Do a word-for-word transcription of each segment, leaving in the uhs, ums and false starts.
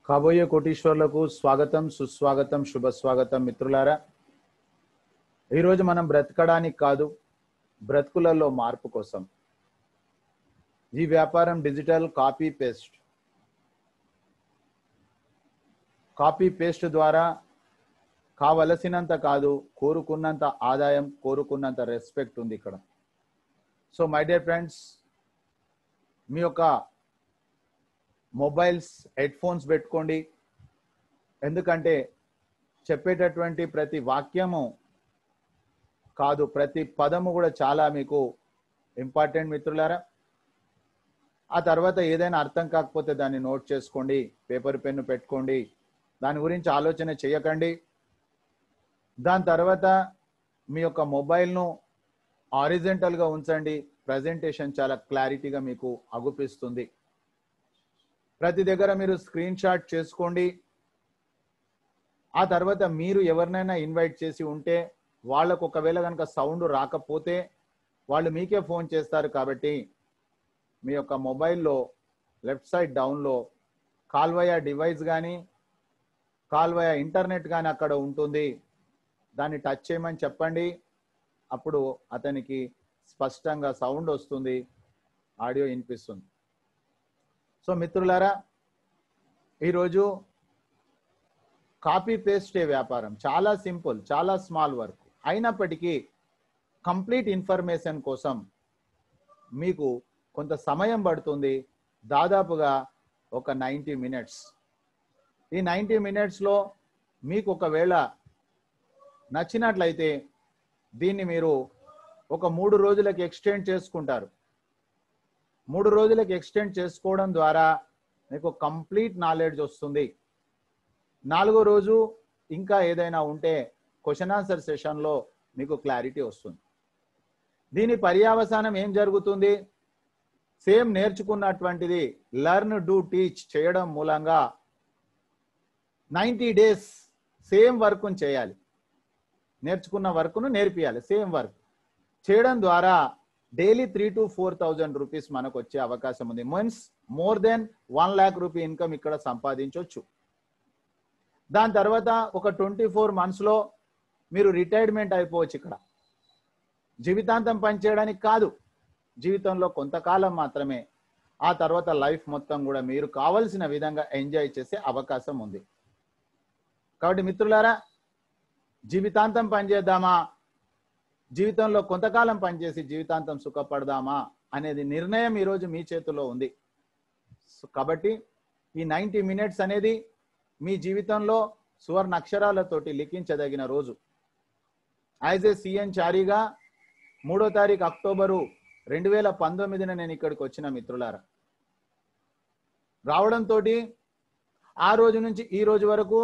కాబోయే కోటీశ్వర్లకు స్వాగతం, సుస్వాగతం, శుభ స్వాగతం మిత్రులారా. ఈరోజు మనం బ్రతకడానికి కాదు, బ్రతుకులలో మార్పు కోసం. ఈ వ్యాపారం digital copy paste. Copy paste ద్వారా కావలసినంత కాదు, కోరుకున్నంత ఆదాయం, కోరుకున్నంత రెస్పెక్ట్ ఉంది ఇక్కడ. సో మై డియర్ ఫ్రెండ్స్, మీ యొక్క మొబైల్స్ హెడ్ ఫోన్స్ పెట్టుకోండి. ఎందుకంటే చెప్పేటటువంటి ప్రతి వాక్యము కాదు, ప్రతి పదము కూడా చాలా మీకు ఇంపార్టెంట్ మిత్రులారా. ఆ తర్వాత ఏదైనా అర్థం కాకపోతే దాన్ని నోట్ చేసుకోండి, పేపర్ పెన్ను పెట్టుకోండి, దాని గురించి ఆలోచన చేయకండి. దాని తర్వాత మీ యొక్క మొబైల్ను హారిజంటల్గా ఉంచండి. ప్రజెంటేషన్ చాలా క్లారిటీగా మీకు అగుపిస్తుంది. ప్రతి దగ్గర మీరు స్క్రీన్ షాట్ చేసుకోండి. ఆ తర్వాత మీరు ఎవరినైనా ఇన్వైట్ చేసి ఉంటే వాళ్ళకు ఒకవేళ కనుక సౌండ్ రాకపోతే వాళ్ళు మీకే ఫోన్ చేస్తారు. కాబట్టి మీ యొక్క మొబైల్లో లెఫ్ట్ సైడ్ డౌన్లో కాల్ వయా డివైస్ కానీ కాల్ వయా ఇంటర్నెట్ కానీ అక్కడ ఉంటుంది. దాన్ని టచ్ చేయమని చెప్పండి. అప్పుడు అతనికి స్పష్టంగా సౌండ్ వస్తుంది, ఆడియో వినిపిస్తుంది. సో మిత్రులారా, ఈరోజు కాపీ పేస్టే వ్యాపారం చాలా సింపుల్, చాలా స్మాల్ వర్క్. అయినప్పటికీ కంప్లీట్ ఇన్ఫర్మేషన్ కోసం మీకు కొంత సమయం పడుతుంది, దాదాపుగా ఒక నైంటీ మినిట్స్. ఈ నైంటీ మినిట్స్లో మీకు ఒకవేళ నచ్చినట్లయితే దీన్ని మీరు ఒక మూడు రోజులకు ఎక్స్టెండ్ చేసుకుంటారు. మూడు రోజులకు ఎక్స్టెండ్ చేసుకోవడం ద్వారా మీకు కంప్లీట్ నాలెడ్జ్ వస్తుంది. నాలుగో రోజు ఇంకా ఏదైనా ఉంటే క్వశ్చన్ ఆన్సర్ సెషన్లో మీకు క్లారిటీ వస్తుంది. దీని పర్యావసానం ఏం జరుగుతుంది? సేమ్ నేర్చుకున్నటువంటిది లర్న్ డూ టీచ్ చేయడం మూలంగా నైంటీ డేస్ సేమ్ వర్క్ను చేయాలి. నేర్చుకున్న వర్క్ను నేర్పియాలి. సేమ్ వర్క్ చేయడం ద్వారా daily three to four thousand rupees మనకు వచ్చే అవకాశం ఉంది. Means more than one lakh rupee income ఇక్కడ సంపాదించవచ్చు. దాని తర్వాత ఒక ట్వంటీ ఫోర్ మంత్స్లో మీరు రిటైర్మెంట్ అయిపోవచ్చు. ఇక్కడ జీవితాంతం పనిచేయడానికి కాదు, జీవితంలో కొంతకాలం మాత్రమే. ఆ తర్వాత లైఫ్ మొత్తం కూడా మీరు కావలసిన విధంగా ఎంజాయ్ చేసే అవకాశం ఉంది. కాబట్టి మిత్రులారా, జీవితాంతం పనిచేద్దామా, జీవితంలో కొంతకాలం పనిచేసి జీవితాంతం సుఖపడదామా అనేది నిర్ణయం ఈరోజు మీ చేతిలో ఉంది. కాబట్టి ఈ నైంటీ మినిట్స్ అనేది మీ జీవితంలో సువర్ణ అక్షరాలతోటి లిఖించదగిన రోజు. యాజ్ ఏ సిఎన్ చారీగా మూడో తారీఖు అక్టోబరు రెండు వేల పంతొమ్మిదిన నేను ఇక్కడికి వచ్చిన మిత్రులారా. రావడంతో ఆ రోజు నుంచి ఈ రోజు వరకు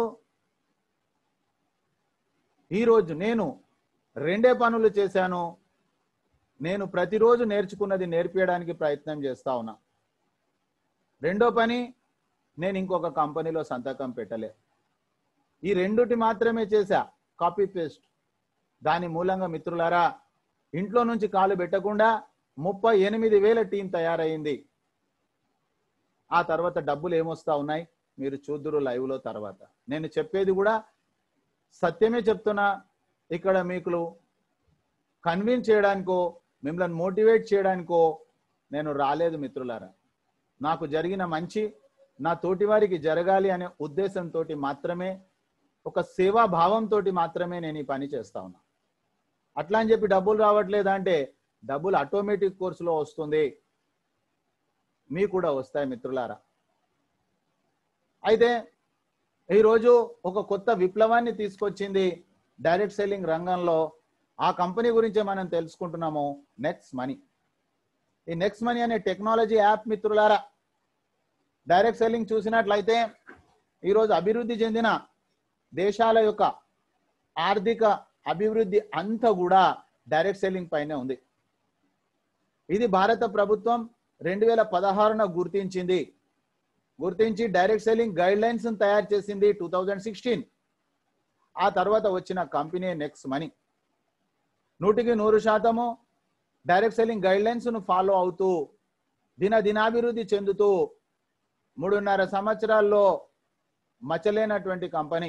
ఈరోజు నేను రెండే పనులు చేశాను. నేను ప్రతిరోజు నేర్చుకున్నది నేర్పించడానికి ప్రయత్నం చేస్తా ఉన్నా. రెండో పని, నేను ఇంకొక కంపెనీలో సంతకం పెట్టలే. ఈ రెండుటి మాత్రమే చేశా, కాపీ పేస్ట్. దాని మూలంగా మిత్రులారా, ఇంట్లో నుంచి కాలు పెట్టకుండా ముప్పై ఎనిమిది వేల టీం తయారైంది. ఆ తర్వాత డబ్బులు ఏమొస్తా ఉన్నాయి మీరు చూద్దురు లైవ్లో. తర్వాత నేను చెప్పేది కూడా సత్యమే చెప్తున్నా. ఇక్కడ మీకు కన్విన్స్ చేయడానికో మిమ్మల్ని మోటివేట్ చేయడానికో నేను రాలేదు మిత్రులారా. నాకు జరిగిన మంచి నా తోటి వారికి జరగాలి అనే ఉద్దేశంతో మాత్రమే, ఒక సేవా భావంతో మాత్రమే నేను ఈ పని చేస్తా ఉన్నా. అట్లా అని చెప్పి డబ్బులు రావట్లేదు అంటే డబ్బులు ఆటోమేటిక్ కోర్సులో వస్తుంది, మీకు కూడా వస్తాయి మిత్రులారా. అయితే ఈరోజు ఒక కొత్త విప్లవాన్ని తీసుకొచ్చింది డైరెక్ట్ సెల్లింగ్ రంగంలో. ఆ కంపెనీ గురించే మనం తెలుసుకుంటున్నాము, నెక్స్ట్ మనీ. ఈ నెక్స్ట్ మనీ అనే టెక్నాలజీ యాప్ మిత్రులారా, డైరెక్ట్ సెల్లింగ్ చూసినట్లయితే ఈరోజు అభివృద్ధి చెందిన దేశాల యొక్క ఆర్థిక అభివృద్ధి అంతా కూడా డైరెక్ట్ సెల్లింగ్ పైనే ఉంది. ఇది భారత ప్రభుత్వం రెండు వేల పదహారున గుర్తించింది. గుర్తించి డైరెక్ట్ సెల్లింగ్ గైడ్ లైన్స్ తయారు చేసింది టూ థౌజండ్ సిక్స్టీన్. ఆ తర్వాత వచ్చిన కంపెనీ నెక్స్ట్ మనీ. నూటికి నూరు శాతము డైరెక్ట్ సెల్లింగ్ గైడ్ లైన్స్ ను ఫాలో అవుతూ దిన దినాభివృద్ధి చెందుతూ మూడున్నర సంవత్సరాల్లో మచ్చలేనటువంటి కంపెనీ,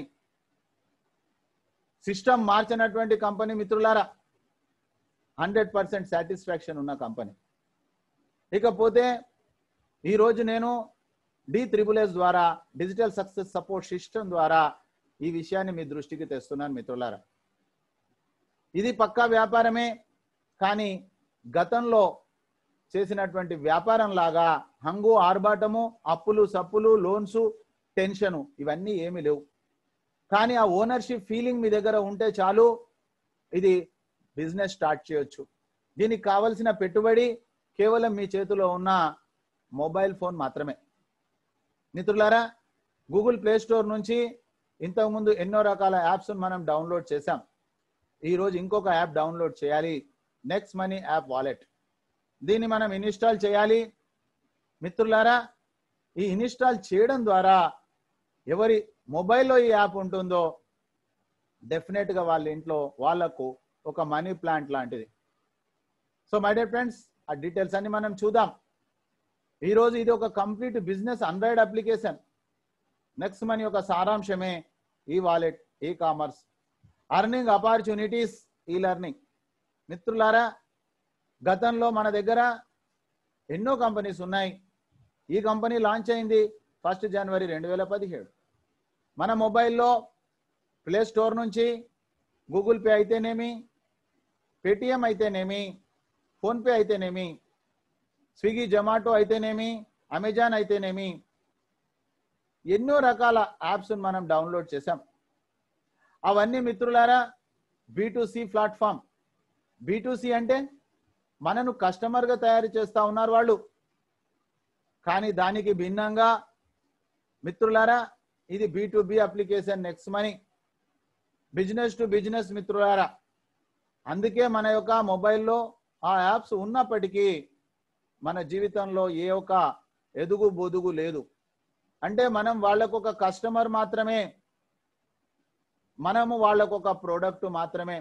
సిస్టమ్ మార్చినటువంటి కంపెనీ మిత్రులారా, హండ్రెడ్ పర్సెంట్ సాటిస్ఫాక్షన్ ఉన్న కంపెనీ. ఇకపోతే ఈరోజు నేను డి త్రిబుల్ ఎస్ ద్వారా డిజిటల్ సక్సెస్ సపోర్ట్ సిస్టమ్ ద్వారా ఈ విషయాన్ని మీ దృష్టికి తెస్తున్నాను మిత్రులారా. ఇది పక్కా వ్యాపారమే, కానీ గతంలో చేసినటువంటి వ్యాపారం లాగా హంగు ఆర్భాటము, అప్పులు సప్పులు, లోన్స్, టెన్షను ఇవన్నీ ఏమీ లేవు. కానీ ఆ ఓనర్షిప్ ఫీలింగ్ మీ దగ్గర ఉంటే చాలు, ఇది బిజినెస్ స్టార్ట్ చేయొచ్చు. దీనికి కావలసిన పెట్టుబడి కేవలం మీ చేతిలో ఉన్న మొబైల్ ఫోన్ మాత్రమే. మిత్రులారా, గూగుల్ ప్లే స్టోర్ నుంచి ఇంతకుముందు ఎన్నో రకాల యాప్స్ మనం డౌన్లోడ్ చేశాం. ఈరోజు ఇంకొక యాప్ డౌన్లోడ్ చేయాలి, నెక్స్ట్ మనీ యాప్ వాలెట్. దీన్ని మనం ఇన్స్టాల్ చేయాలి. మిత్రులారా, ఈ ఇన్స్టాల్ చేయడం ద్వారా ఎవరి మొబైల్లో ఈ యాప్ ఉంటుందో డెఫినెట్గా వాళ్ళ ఇంట్లో వాళ్లకు ఒక మనీ ప్లాంట్ లాంటిది. సో మై డియర్ ఫ్రెండ్స్, ఆ డీటెయిల్స్ అన్ని మనం చూద్దాం. ఈరోజు ఇది ఒక complete business Android application. Next Money యొక్క సారాంశమే e-wallet, e-commerce, earning opportunities, e-learning. మిత్రులారా, గతంలో మన దగ్గర ఎన్నో కంపెనీస్ ఉన్నాయి. ఈ కంపెనీ లాంచ్ అయింది ఫస్ట్ జనవరి రెండు వేల పదిహేడు. మన మొబైల్లో ప్లే స్టోర్ నుంచి గూగుల్ పే అయితేనేమి, పేటిఎం అయితేనేమి, ఫోన్పే అయితేనేమి, స్విగ్గీ జొమాటో అయితేనేమి, అమెజాన్ అయితేనేమి, ఎన్నో రకాల యాప్స్ మనం డౌన్లోడ్ చేసాం. అవన్నీ మిత్రులారా B to C platform. B to C అంటే మనను కస్టమర్గా తయారు చేస్తూ ఉన్నారు వాళ్ళు. కానీ దానికి భిన్నంగా మిత్రులారా ఇది B to B application, Next Money, business to business మిత్రులారా. అందుకే మన యొక్క మొబైల్లో ఆ యాప్స్ ఉన్నప్పటికీ మన జీవితంలో ఏ ఒక్క ఎదుగు బొదుగు లేదు. అంటే మనం వాళ్ళకు ఒక కస్టమర్ మాత్రమే, మనము వాళ్ళకు ఒక ప్రోడక్ట్ మాత్రమే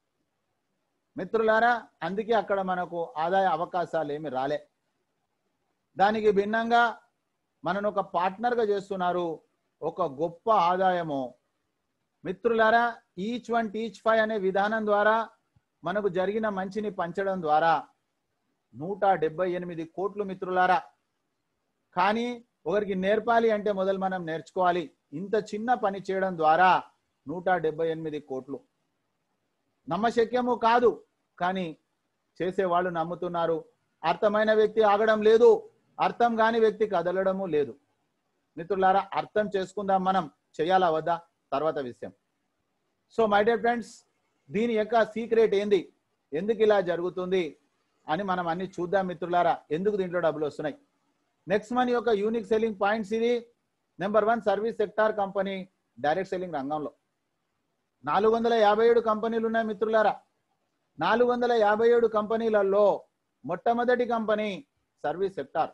మిత్రులారా. అందుకే అక్కడ మనకు ఆదాయ అవకాశాలు ఏమి రాలే. దానికి భిన్నంగా మనను ఒక పార్ట్నర్గా చేస్తున్నారు, ఒక గొప్ప ఆదాయము మిత్రులారా. ఈచ్ వన్ టీచ్ ఫైవ్ అనే విధానం ద్వారా మనకు జరిగిన మంచిని పంచడం ద్వారా నూట డెబ్బై ఎనిమిది కోట్లు మిత్రులారా. కానీ ఒకరికి నేర్పాలి అంటే మొదలు మనం నేర్చుకోవాలి. ఇంత చిన్న పని చేయడం ద్వారా నూట డెబ్బై ఎనిమిది కోట్లు నమ్మశక్యము కాదు, కానీ చేసేవాళ్ళు నమ్ముతున్నారు. అర్థమైన వ్యక్తి ఆగడం లేదు, అర్థం కాని వ్యక్తి కదలడము లేదు. మిత్రులారా, అర్థం చేసుకుందాం, మనం చేయాలా వద్దా తర్వాత విషయం. సో మై డియర్ ఫ్రెండ్స్, దీని యొక్క సీక్రెట్ ఏంది, ఎందుకు ఇలా జరుగుతుంది అని మనం అన్ని చూద్దాం మిత్రులారా. ఎందుకు దీంట్లో డబ్బులు వస్తున్నాయి. నెక్స్ట్ మనీ యొక్క యూనిక్ సెల్లింగ్ పాయింట్స్ ఇది. Number one, service sector company direct selling రంగంలో నాలుగు వందల యాభై ఏడు కంపెనీలు ఉన్నాయి మిత్రులారా. నాలుగు వందల యాభై ఏడు కంపెనీలలో మొట్టమొదటి కంపెనీ సర్వీస్ సెక్టార్.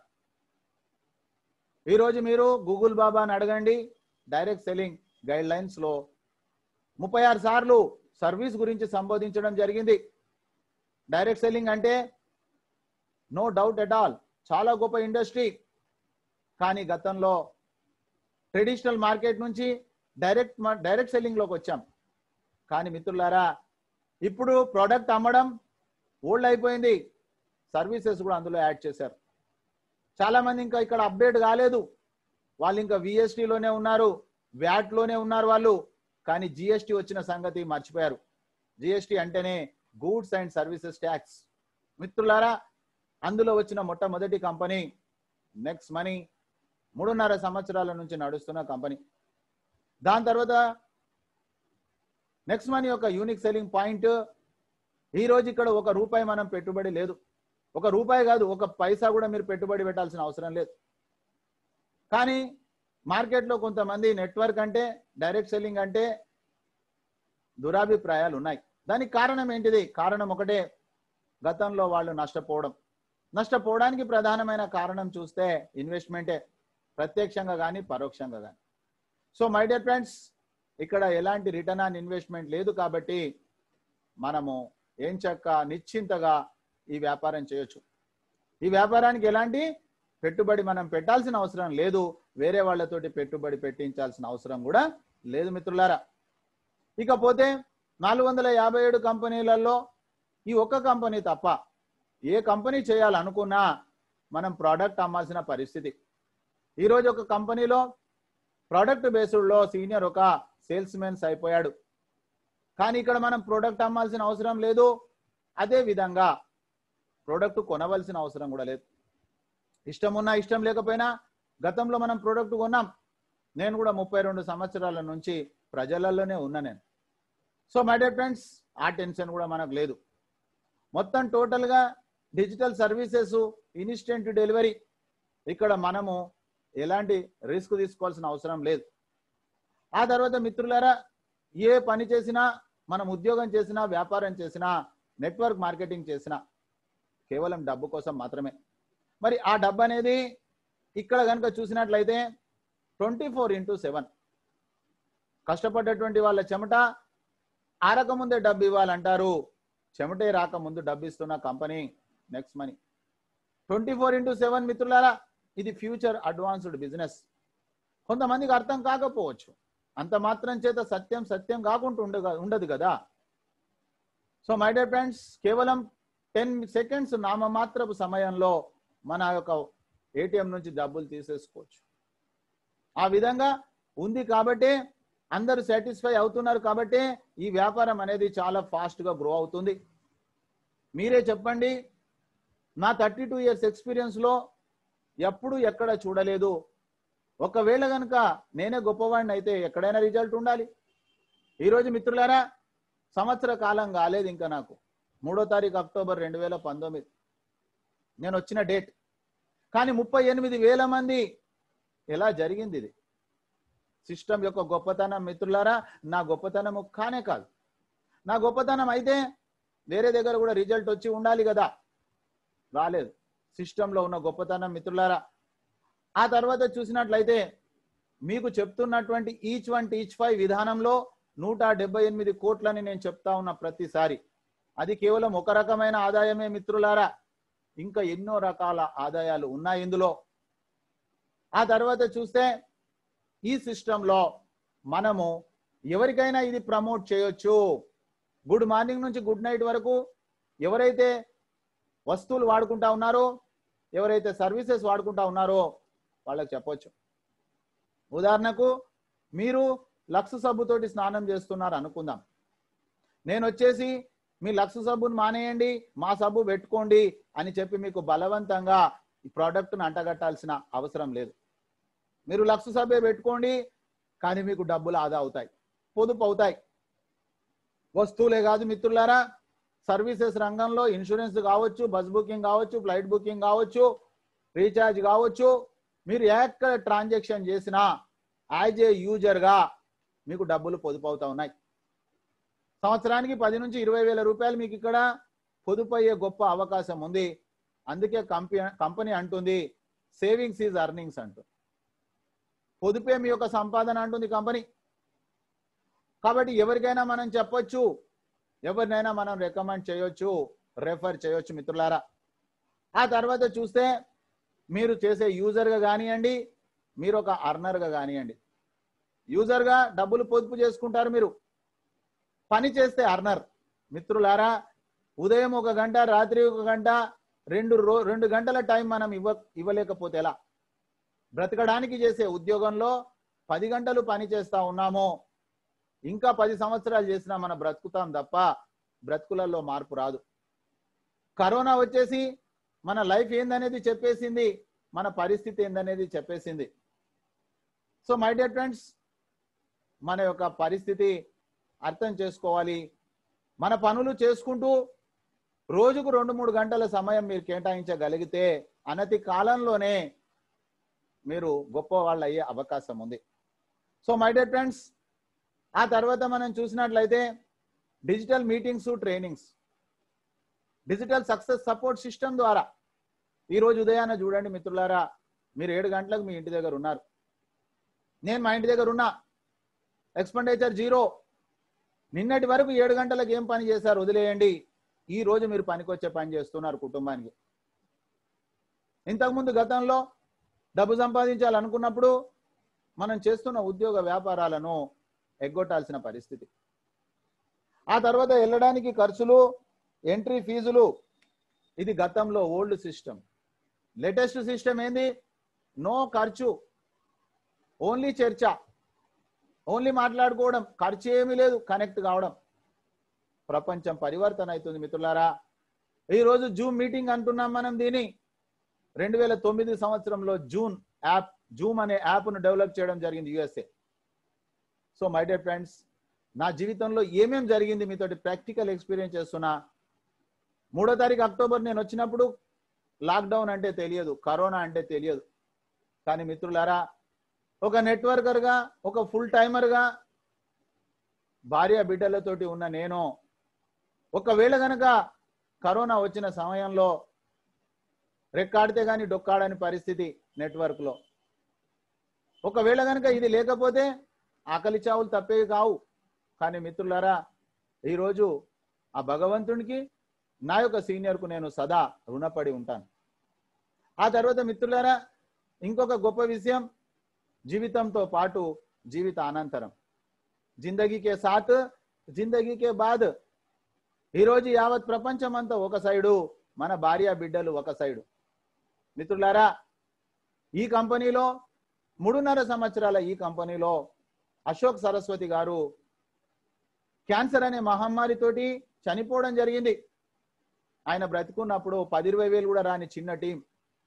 ఈరోజు మీరు గూగుల్ బాబాని అడగండి, డైరెక్ట్ సెల్లింగ్ గైడ్ లైన్స్ లో ముప్పై ఆరు సార్లు సర్వీస్ గురించి సంబోధించడం జరిగింది. డైరెక్ట్ సెల్లింగ్ అంటే నో డౌట్ ఎట్ ఆల్ చాలా గొప్ప ఇండస్ట్రీ. కానీ గతంలో ట్రెడిషనల్ మార్కెట్ నుంచి డైరెక్ట్ డైరెక్ట్ సెల్లింగ్ లోకి వచ్చాం. కానీ మిత్రులారా, ఇప్పుడు ప్రోడక్ట్ అమ్మడం ఓల్డ్ అయిపోయింది, సర్వీసెస్ కూడా అందులో యాడ్ చేశారు. చాలా మంది ఇంకా ఇక్కడ అప్డేట్ కాలేదు, వాళ్ళు ఇంకా విఎస్టీలోనే ఉన్నారు, వ్యాట్లోనే ఉన్నారు వాళ్ళు. కానీ జిఎస్టీ వచ్చిన సంగతి మర్చిపోయారు. జిఎస్టీ అంటేనే గూడ్స్ అండ్ సర్వీసెస్ ట్యాక్స్ మిత్రులారా. అందులో వచ్చిన మొట్టమొదటి కంపెనీ నెక్స్ట్ మనీ, మూడున్నర సంవత్సరాల నుంచి నడుస్తున్న కంపెనీ. దాని తర్వాత నెక్స్ట్ మనీ యొక్క యూనిక్ సెల్లింగ్ పాయింట్, ఈరోజు ఇక్కడ ఒక రూపాయి మనం పెట్టుబడి లేదు, ఒక రూపాయి కాదు ఒక పైసా కూడా మీరు పెట్టుబడి పెట్టాల్సిన అవసరం లేదు. కానీ మార్కెట్లో కొంతమంది నెట్వర్క్ అంటే డైరెక్ట్ సెల్లింగ్ అంటే దురాభిప్రాయాలు ఉన్నాయి. దానికి కారణం ఏంటిది? కారణం ఒకటే, గతంలో వాళ్ళు నష్టపోవడం. నష్టపోవడానికి ప్రధానమైన కారణం చూస్తే ఇన్వెస్ట్మెంటే, ప్రత్యక్షంగా కానీ పరోక్షంగా కానీ. సో మై డియర్ ఫ్రెండ్స్, ఇక్కడ ఎలాంటి రిటర్న్ ఆన్ ఇన్వెస్ట్మెంట్ లేదు కాబట్టి మనము ఏం చక్క నిశ్చింతగా ఈ వ్యాపారం చేయొచ్చు. ఈ వ్యాపారానికి ఎలాంటి పెట్టుబడి మనం పెట్టాల్సిన అవసరం లేదు, వేరే వాళ్ళతోటి పెట్టుబడి పెట్టించాల్సిన అవసరం కూడా లేదు మిత్రులారా. ఇకపోతే నాలుగు వందల యాభై ఏడు కంపెనీలలో ఈ ఒక్క కంపెనీ తప్ప ఏ కంపెనీ చేయాలనుకున్నా మనం ప్రోడక్ట్ అమ్మాల్సిన పరిస్థితి. ఈరోజు ఒక కంపెనీలో ప్రోడక్ట్ బేస్డ్లో సీనియర్ ఒక సేల్స్ మెన్స్ అయిపోయాడు, కానీ ఇక్కడ మనం ప్రోడక్ట్ అమ్మాల్సిన అవసరం లేదు. అదే విధంగా ప్రోడక్ట్ కొనవలసిన అవసరం కూడా లేదు. ఇష్టం ఉన్నా ఇష్టం లేకపోయినా గతంలో మనం ప్రోడక్ట్ కొన్నాం. నేను కూడా ముప్పై రెండు సంవత్సరాల నుంచి ప్రజలలోనే ఉన్నా నేను. సో మై డియర్ ఫ్రెండ్స్, ఆ టెన్షన్ కూడా మనకు లేదు. మొత్తం టోటల్గా డిజిటల్ సర్వీసెస్, ఇన్స్టెంట్ డెలివరీ, ఇక్కడ మనము ఎలాంటి రిస్క్ తీసుకోవాల్సిన అవసరం లేదు. ఆ తర్వాత మిత్రులారా, ఏ పని చేసినా, మనం ఉద్యోగం చేసినా, వ్యాపారం చేసినా, నెట్వర్క్ మార్కెటింగ్ చేసినా కేవలం డబ్బు కోసం మాత్రమే. మరి ఆ డబ్బు అనేది ఇక్కడ కనుక చూసినట్లయితే ట్వంటీ ఫోర్ ఇంటూ సెవెన్ కష్టపడ్డటువంటి వాళ్ళ చెమట ఆరకముందే డబ్బు ఇవ్వాలంటారు. చెమటే రాకముందు డబ్బు ఇస్తున్న company Next Money. Twenty four into seven మిత్రులారా, ఇది ఫ్యూచర్ అడ్వాన్స్డ్ బిజినెస్. కొంతమందికి అర్థం కాకపోవచ్చు, అంత మాత్రం చేత సత్యం సత్యం కాకుండా ఉండగా ఉండదు కదా. సో మై డియర్ ఫ్రెండ్స్, కేవలం టెన్ సెకండ్స్ నామమాత్రపు సమయంలో మన యొక్క ఏటీఎం నుంచి డబ్బులు తీసేసుకోవచ్చు. ఆ విధంగా ఉంది కాబట్టి అందరూ సాటిస్ఫై అవుతున్నారు కాబట్టి ఈ వ్యాపారం అనేది చాలా ఫాస్ట్గా గ్రో అవుతుంది. మీరే చెప్పండి, నా థర్టీ టూ ఇయర్స్ ఎక్స్పీరియన్స్లో ఎప్పుడు ఎక్కడ చూడలేదు. ఒకవేళ కనుక నేనే గొప్పవాడిని అయితే ఎక్కడైనా రిజల్ట్ ఉండాలి. ఈరోజు మిత్రులారా, సంవత్సర కాలం కాలేదు ఇంకా నాకు. మూడో తారీఖు అక్టోబర్ రెండు వేల పంతొమ్మిది నేను వచ్చిన డేట్. కానీ ముప్పై ఎనిమిది వేల మంది ఎలా జరిగింది ఇది? సిస్టమ్ యొక్క గొప్పతనం మిత్రులారా, నా గొప్పతనము కానే కాదు. నా గొప్పతనం అయితే వేరే దగ్గర కూడా రిజల్ట్ వచ్చి ఉండాలి కదా, రాలేదు. సిస్టంలో ఉన్న గొప్పతనం మిత్రులారా. ఆ తర్వాత చూసినట్లయితే మీకు చెప్తున్నటువంటి ఈచ్ వన్ టీచ్ ఫైవ్ విధానంలో నూట డెబ్బై ఎనిమిది కోట్లని నేను చెప్తా ఉన్న ప్రతిసారి అది కేవలం ఒక రకమైన ఆదాయమే మిత్రులారా. ఇంకా ఎన్నో రకాల ఆదాయాలు ఉన్నాయి ఇందులో. ఆ తర్వాత చూస్తే ఈ సిస్టంలో మనము ఎవరికైనా ఇది ప్రమోట్ చేయొచ్చు. గుడ్ మార్నింగ్ నుంచి గుడ్ నైట్ వరకు ఎవరైతే వస్తువులు వాడుకుంటా ఉన్నారో, ఎవరైతే సర్వీసెస్ వాడుకుంటా ఉన్నారో వాళ్ళకి చెప్పొచ్చు. ఉదాహరణకు మీరు లక్స్ సబ్బుతోటి స్నానం చేస్తున్నారు అనుకుందాం. నేను వచ్చేసి మీ లక్స్ సబ్బును మానేయండి, మా సబ్బు పెట్టుకోండి అని చెప్పి మీకు బలవంతంగా ఈ ప్రోడక్ట్ను అంటగట్టాల్సిన అవసరం లేదు. మీరు లక్స్ సబ్బే పెట్టుకోండి, కానీ మీకు డబ్బులు ఆదా అవుతాయి, పొదుపు అవుతాయి. వస్తువులే కాదు మిత్రులారా, సర్వీసెస్ రంగంలో ఇన్సూరెన్స్ కావచ్చు, బస్ బుకింగ్ కావచ్చు, ఫ్లైట్ బుకింగ్ కావచ్చు, రీఛార్జ్ కావచ్చు, మీరు ఎక్కడ ట్రాన్సాక్షన్ చేసినా యాజ్ ఏ యూజర్గా మీకు డబ్బులు పొదుపు అవుతా ఉన్నాయి. సంవత్సరానికి పది నుంచి ఇరవై వేల రూపాయలు మీకు ఇక్కడ పొదుపు అయ్యే గొప్ప అవకాశం ఉంది. అందుకే కంపెనీ కంపెనీ అంటుంది సేవింగ్స్ ఈజ్ అర్నింగ్స్ అంటూ. పొదుపే మీ యొక్క సంపాదన అంటుంది కంపెనీ. కాబట్టి ఎవరికైనా మనం చెప్పొచ్చు, ఎవరినైనా మనం రికమెండ్ చేయొచ్చు, రెఫర్ చేయొచ్చు మిత్రులారా. ఆ తర్వాత చూస్తే మీరు చేసే యూజర్గా కానివ్వండి, మీరు ఒక అర్నర్గా కానివ్వండి. యూజర్గా డబ్బులు పొదుపు చేసుకుంటారు మీరు, పని చేస్తే అర్నర్. మిత్రులారా, ఉదయం ఒక గంట, రాత్రి ఒక గంట, రెండు రో రెండు గంటల టైం మనం ఇవ్వ ఇవ్వలేకపోతే ఎలా? బ్రతకడానికి చేసే ఉద్యోగంలో పది గంటలు పని చేస్తా ఉన్నామో ఇంకా పది సంవత్సరాలు చేసినా మనం బ్రతుకుతాం తప్ప బ్రతుకులలో మార్పు రాదు. కరోనా వచ్చేసి మన లైఫ్ ఏందనేది చెప్పేసింది, మన పరిస్థితి ఏందనేది చెప్పేసింది. సో మై డియర్ ఫ్రెండ్స్, మన యొక్క పరిస్థితి అర్థం చేసుకోవాలి. మన పనులు చేసుకుంటూ రోజుకు రెండు మూడు గంటల సమయం మీరు కేటాయించగలిగితే అనతి కాలంలోనే మీరు గొప్ప వాళ్ళు అయ్యే అవకాశం ఉంది. సో మై డియర్ ఫ్రెండ్స్, ఆ తర్వాత మనం చూసినట్లయితే digital meetings, trainings, digital success support system ద్వారా ఈరోజు ఉదయాన్న చూడండి మిత్రులారా, మీరు ఏడు గంటలకు మీ ఇంటి దగ్గర ఉన్నారు, నేను మా ఇంటి దగ్గర ఉన్నా, ఎక్స్పెండిచర్ జీరో. నిన్నటి వరకు ఏడు గంటలకు ఏం పని చేశారు వదిలేయండి, ఈ రోజు మీరు పనికొచ్చే పని చేస్తున్నారు కుటుంబానికి. ఇంతకుముందు గతంలో డబ్బు సంపాదించాలనుకున్నప్పుడు మనం చేస్తున్న ఉద్యోగ వ్యాపారాలను ఎగ్గొట్టాల్సిన పరిస్థితి. ఆ తర్వాత వెళ్ళడానికి ఖర్చులు, ఎంట్రీ ఫీజులు, ఇది గతంలో ఓల్డ్ సిస్టమ్. లేటెస్ట్ సిస్టమ్ ఏంది? నో ఖర్చు, ఓన్లీ చర్చ, ఓన్లీ మాట్లాడుకోవడం, ఖర్చు ఏమీ లేదు, కనెక్ట్ కావడం. ప్రపంచం పరివర్తన అవుతుంది మిత్రులారా. ఈరోజు జూమ్ మీటింగ్ అంటున్నాం మనం. దీని రెండు వేల తొమ్మిది సంవత్సరంలో జూన్ యాప్ జూమ్ అనే యాప్ను డెవలప్ చేయడం జరిగింది USA. So my dear friends, నా జీవితంలో ఏమేం జరిగింది మీతోటి ప్రాక్టికల్ ఎక్స్పీరియన్స్ చేస్తున్నా. మూడో తారీఖు అక్టోబర్ నేను వచ్చినప్పుడు లాక్డౌన్ అంటే తెలియదు, కరోనా అంటే తెలియదు. కానీ మిత్రులారా, ఒక నెట్వర్కర్గా, ఒక ఫుల్ టైమర్గా భార్య బిడ్డలతోటి ఉన్న నేను, ఒకవేళ గనక కరోనా వచ్చిన సమయంలో రెక్కాడితే కానీ డొక్కాడని పరిస్థితి నెట్వర్క్లో. ఒకవేళ గనక ఇది లేకపోతే ఆకలి చావులు తప్పేవి కావు. కానీ మిత్రులారా, ఈరోజు ఆ భగవంతునికి, నా యొక్క సీనియర్కు నేను సదా రుణపడి ఉంటాను. ఆ తర్వాత మిత్రులారా, ఇంకొక గొప్ప విషయం, జీవితంతో పాటు జీవిత అనంతరం, జిందగీకే సాత్ జిందగీకే బాద్. ఈరోజు యావత్ ప్రపంచం అంతా ఒక సైడు, మన భార్య బిడ్డలు ఒక సైడు. మిత్రులారా, ఈ కంపెనీలో మూడున్నర సంవత్సరాల ఈ కంపెనీలో అశోక్ సరస్వతి గారు క్యాన్సర్ అనే మహమ్మారితోటి చనిపోవడం జరిగింది. ఆయన బ్రతికున్నప్పుడు పది ఇరవై వేలు కూడా రాని చిన్న టీం.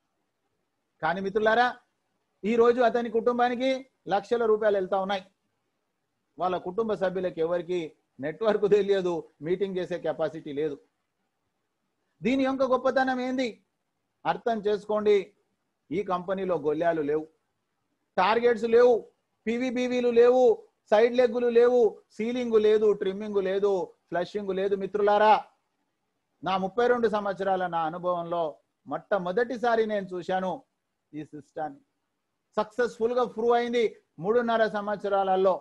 కానీ మిత్రులారా, ఈరోజు అతని కుటుంబానికి లక్షల రూపాయలు వెళ్తా ఉన్నాయి. వాళ్ళ కుటుంబ సభ్యులకు ఎవరికి నెట్వర్క్ తెలియదు, మీటింగ్ చేసే కెపాసిటీ లేదు. దీని యొక్క గొప్పతనం ఏంది అర్థం చేసుకోండి. ఈ కంపెనీలో గొల్లాలు లేవు, టార్గెట్స్ లేవు, పీవీబీవీలు లేవు, సైడ్ లెగ్గులు లేవు, సీలింగ్ లేదు, ట్రిమ్మింగ్ లేదు, ఫ్లషింగ్ లేదు. మిత్రులారా, నా ముప్పై రెండు సంవత్సరాల నా అనుభవంలో మొట్టమొదటిసారి నేను చూశాను ఈ సిస్టాన్ని. సక్సెస్ఫుల్ గా ప్రూవ్ అయింది మూడున్నర సంవత్సరాలలో.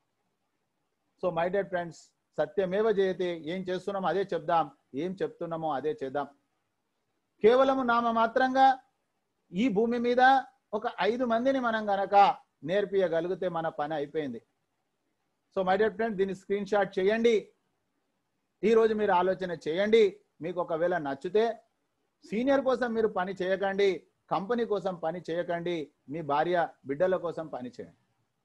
సో మై డియర్ ఫ్రెండ్స్, సత్యమేవ జయతే. ఏం చేస్తున్నామో అదే చెప్దాం, ఏం చెప్తున్నామో అదే చేద్దాం. కేవలము నామ మాత్రంగా ఈ భూమి మీద ఒక ఐదు మందిని మనం గనక నేర్పియగలిగితే మన పని అయిపోయింది. సో మై డియర్ ఫ్రెండ్స్, దీన్ని స్క్రీన్ షాట్ చేయండి. ఈరోజు మీరు ఆలోచన చేయండి. మీకు ఒకవేళ నచ్చితే సీనియర్ కోసం మీరు పని చేయకండి, కంపెనీ కోసం పని చేయకండి, మీ భార్య బిడ్డల కోసం పని చేయండి.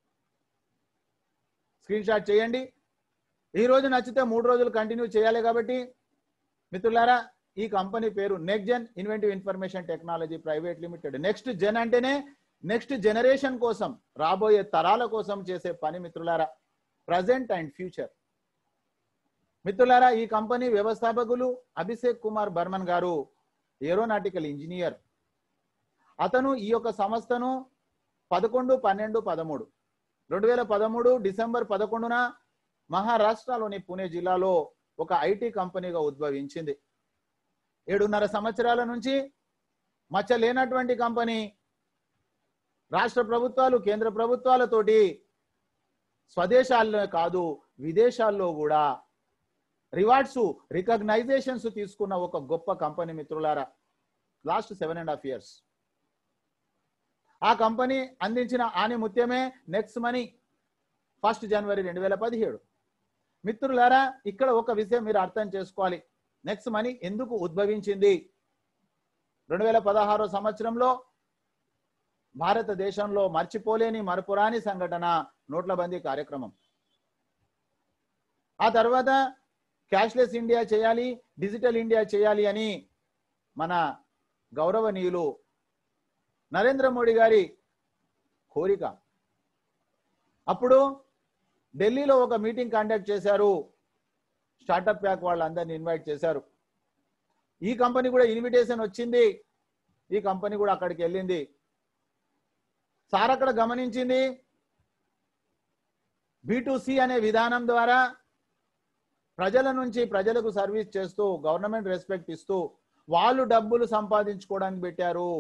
స్క్రీన్ షాట్ చేయండి. ఈ రోజు నచ్చితే మూడు రోజులు కంటిన్యూ చేయాలి. కాబట్టి మిత్రులారా, ఈ కంపెనీ పేరు Next Gen Inventive Information Technology Private Limited. Next Gen అంటేనే నెక్స్ట్ జనరేషన్ కోసం, రాబోయే తరాల కోసం చేసే పని మిత్రులారా, ప్రజెంట్ అండ్ ఫ్యూచర్. మిత్రులారా, ఈ కంపెనీ వ్యవస్థాపకులు అభిషేక్ కుమార్ బర్మన్ గారు ఏరోనాటికల్ ఇంజనీర్. అతను ఈ యొక్క సంస్థను పదకొండు పన్నెండు పదమూడు రెండు వేల పదమూడు డిసెంబర్ పదకొండున మహారాష్ట్రలోని పుణే జిల్లాలో ఒక ఐటీ కంపెనీగా ఉద్భవించింది. ఏడున్నర సంవత్సరాల నుంచి మచ్చ లేనటువంటి కంపెనీ రాష్ట్ర ప్రభుత్వాలు, కేంద్ర ప్రభుత్వాలతోటి స్వదేశాల్లో కాదు విదేశాల్లో కూడా రివార్డ్స్, రికగ్నైజేషన్స్ తీసుకున్న ఒక గొప్ప కంపెనీ మిత్రులారా. Last seven and half years ఆ కంపెనీ అందించిన ఆనిముత్యమే నెక్స్ట్ మనీ, ఫస్ట్ జనవరి రెండు వేల పదిహేడు. మిత్రులారా, ఇక్కడ ఒక విషయం మీరు అర్థం చేసుకోవాలి. నెక్స్ట్ మనీ ఎందుకు ఉద్భవించింది? రెండు వేల పదహారో సంవత్సరంలో భారతదేశంలో మర్చిపోలేని మరపురాని సంఘటన నోట్ల బందీ కార్యక్రమం. ఆ తర్వాత క్యాష్లెస్ ఇండియా చేయాలి, డిజిటల్ ఇండియా చేయాలి అని మన గౌరవనీయులు నరేంద్ర మోడీ గారి కోరిక. అప్పుడు ఢిల్లీలో ఒక మీటింగ్ కండక్ట్ చేశారు. స్టార్టప్ ప్యాక్ వాళ్ళందరినీ ఇన్వైట్ చేశారు. ఈ కంపెనీ కూడా ఇన్విటేషన్ వచ్చింది. ఈ కంపెనీ కూడా అక్కడికి వెళ్ళింది. సార్ అక్కడ గమనించింది, బి టు సి అనే విధానం ద్వారా ప్రజల నుంచి ప్రజలకు సర్వీస్ చేస్తూ, గవర్నమెంట్ రెస్పెక్ట్ ఇస్తూ వాళ్ళు డబ్బులు సంపాదించుకోవడానికి పెట్టారు.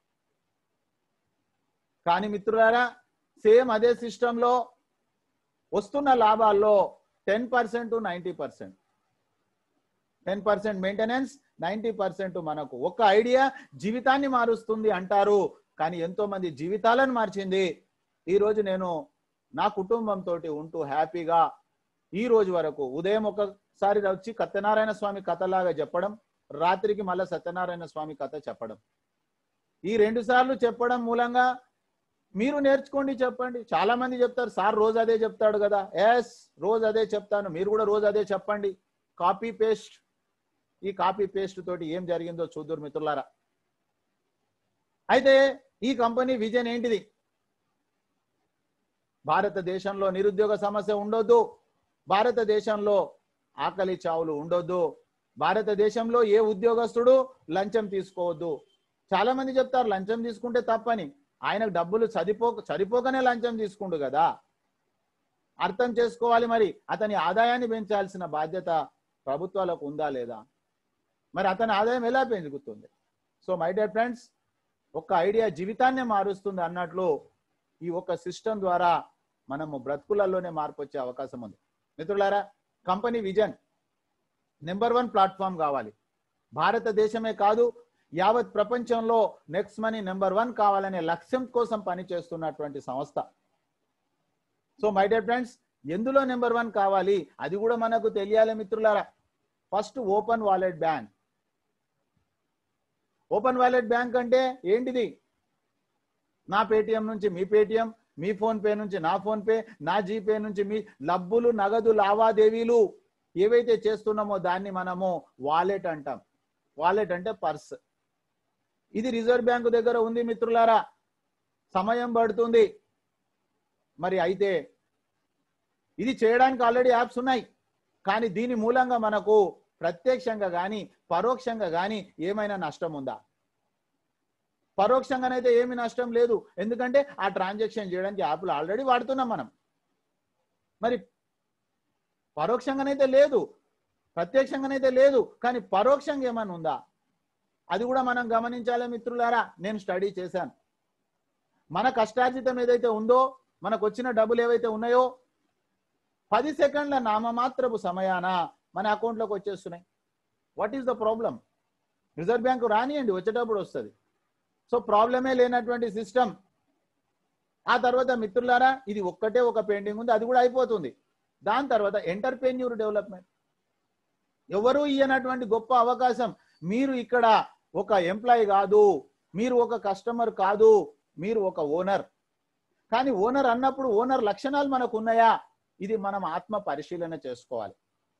కానీ మిత్రులారా, సేమ్ అదే సిస్టంలో వస్తున్న లాభాల్లో ten percent ninety percent ten percent maintenance, ninety percent మనకు ఒక ఐడియా జీవితాన్ని మారుస్తుంది అంటారు, కానీ ఎంతో మంది జీవితాలను మార్చింది. ఈ రోజు నేను నా కుటుంబంతో ఉంటూ హ్యాపీగా ఈ రోజు వరకు ఉదయం ఒకసారి వచ్చి సత్యనారాయణ స్వామి కథలాగా చెప్పడం, రాత్రికి మళ్ళీ సత్యనారాయణ స్వామి కథ చెప్పడం, ఈ రెండు సార్లు చెప్పడం మూలంగా మీరు నేర్చుకోండి, చెప్పండి. చాలా మంది చెప్తారు సార్ రోజు అదే చెప్తాడు కదా. ఎస్, రోజు అదే చెప్తాను, మీరు కూడా రోజు అదే చెప్పండి. Copy paste. ఈ కాపీ పేస్ట్ తోటి ఏం జరిగిందో చూద్దురు మిత్రులారా. అయితే ఈ కంపెనీ విజన్ ఏంటిది? భారతదేశంలో నిరుద్యోగ సమస్య ఉండొద్దు, భారతదేశంలో ఆకలి చావులు ఉండొద్దు, భారతదేశంలో ఏ ఉద్యోగస్తుడు లంచం తీసుకోవద్దు. చాలా మంది చెప్తారు లంచం తీసుకుంటే తప్పని. ఆయనకు డబ్బులు సరిపో సరిపోకనే లంచం తీసుకుండు కదా. అర్థం చేసుకోవాలి, మరి అతని ఆదాయాన్ని పెంచాల్సిన బాధ్యత ప్రభుత్వాలకు ఉందా లేదా? మరి అతని ఆదాయం ఎలా పెంచుతుంది? సో మై డియర్ ఫ్రెండ్స్, ఒక ఐడియా జీవితాన్నే మారుస్తుంది అన్నట్లు ఈ ఒక సిస్టమ్ ద్వారా మనము బ్రతుకులలోనే మార్పు వచ్చే అవకాశం ఉంది. మిత్రులారా, company vision number one platform కావాలి. భారతదేశమే కాదు, యావత్ ప్రపంచంలో నెక్స్ట్ మనీ నెంబర్ వన్ కావాలనే లక్ష్యం కోసం పనిచేస్తున్నటువంటి సంస్థ. సో మై డియర్ ఫ్రెండ్స్, ఎందులో నెంబర్ వన్ కావాలి అది కూడా మనకు తెలియాలి మిత్రులారా. First open wallet bank. Open wallet bank అంటే ఏంటిది? నా పేటిఎం నుంచి మీ పేటిఎం, మీ ఫోన్ పే నుంచి నా ఫోన్ పే, నా జీపే నుంచి మీ డబ్బులు నగదు లావాదేవీలు ఏవైతే చేస్తున్నామో దాన్ని మనము వాలెట్ అంటాం. వాలెట్ అంటే పర్స్. ఇది రిజర్వ్ బ్యాంకు దగ్గర ఉంది మిత్రులారా. సమయం పడుతుంది. మరి అయితే ఇది చేయడానికి ఆల్రెడీ యాప్స్ ఉన్నాయి, కానీ దీని మూలంగా మనకు ప్రత్యక్షంగా కానీ పరోక్షంగా కానీ ఏమైనా నష్టం ఉందా? పరోక్షంగానైతే ఏమి నష్టం లేదు, ఎందుకంటే ఆ ట్రాన్సాక్షన్ చేయడానికి యాప్లు ఆల్రెడీ వాడుతున్నాం మనం. మరి పరోక్షంగానైతే లేదు, ప్రత్యక్షంగానైతే లేదు, కానీ పరోక్షంగా ఏమైనా ఉందా? అది కూడా మనం గమనించాలి మిత్రులారా. నేను స్టడీ చేశాను. మన కష్టార్జితం ఏదైతే ఉందో, మనకు వచ్చిన డబ్బులు ఏవైతే ఉన్నాయో పది సెకండ్ల నామమాత్రపు సమయాన మన అకౌంట్లోకి వచ్చేస్తున్నాయి. What is the problem? Reserve bank రానియండి, వచ్చేటప్పుడు వస్తుంది. సో ప్రాబ్లమే లేనటువంటి సిస్టమ్. ఆ తర్వాత మిత్రులారా, ఇది ఒక్కటే ఒక పెండింగ్ ఉంది, అది కూడా అయిపోతుంది. దాని తర్వాత ఎంటర్ప్రెన్యూర్ డెవలప్మెంట్. ఎవరు ఇయ్యనటువంటి గొప్ప అవకాశం. మీరు ఇక్కడ ఒక ఎంప్లాయీ కాదు, మీరు ఒక కస్టమర్ కాదు, మీరు ఒక ఓనర్. కానీ ఓనర్ అన్నప్పుడు ఓనర్ లక్షణాలు మనకు ఉన్నాయా? ఇది మనం ఆత్మ పరిశీలన చేసుకోవాలి.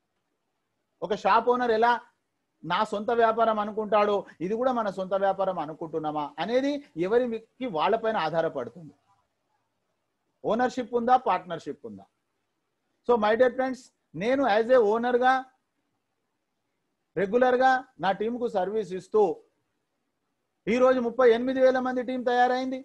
ఒక షాప్ ఓనర్ ఎలా నా సొంత వ్యాపారం అనుకుంటాడో, ఇది కూడా మన సొంత వ్యాపారం అనుకుంటున్నామా అనేది ఎవరికి వాళ్ళపైన ఆధారపడుతుంది. ఓనర్షిప్ ఉందా, పార్ట్నర్షిప్ ఉందా? సో మై డియర్ ఫ్రెండ్స్, నేను యాజ్ ఏ ఓనర్గా రెగ్యులర్గా నా టీంకు సర్వీస్ ఇస్తూ ఈరోజు ముప్పై ఎనిమిది వేల మంది టీం తయారైంది.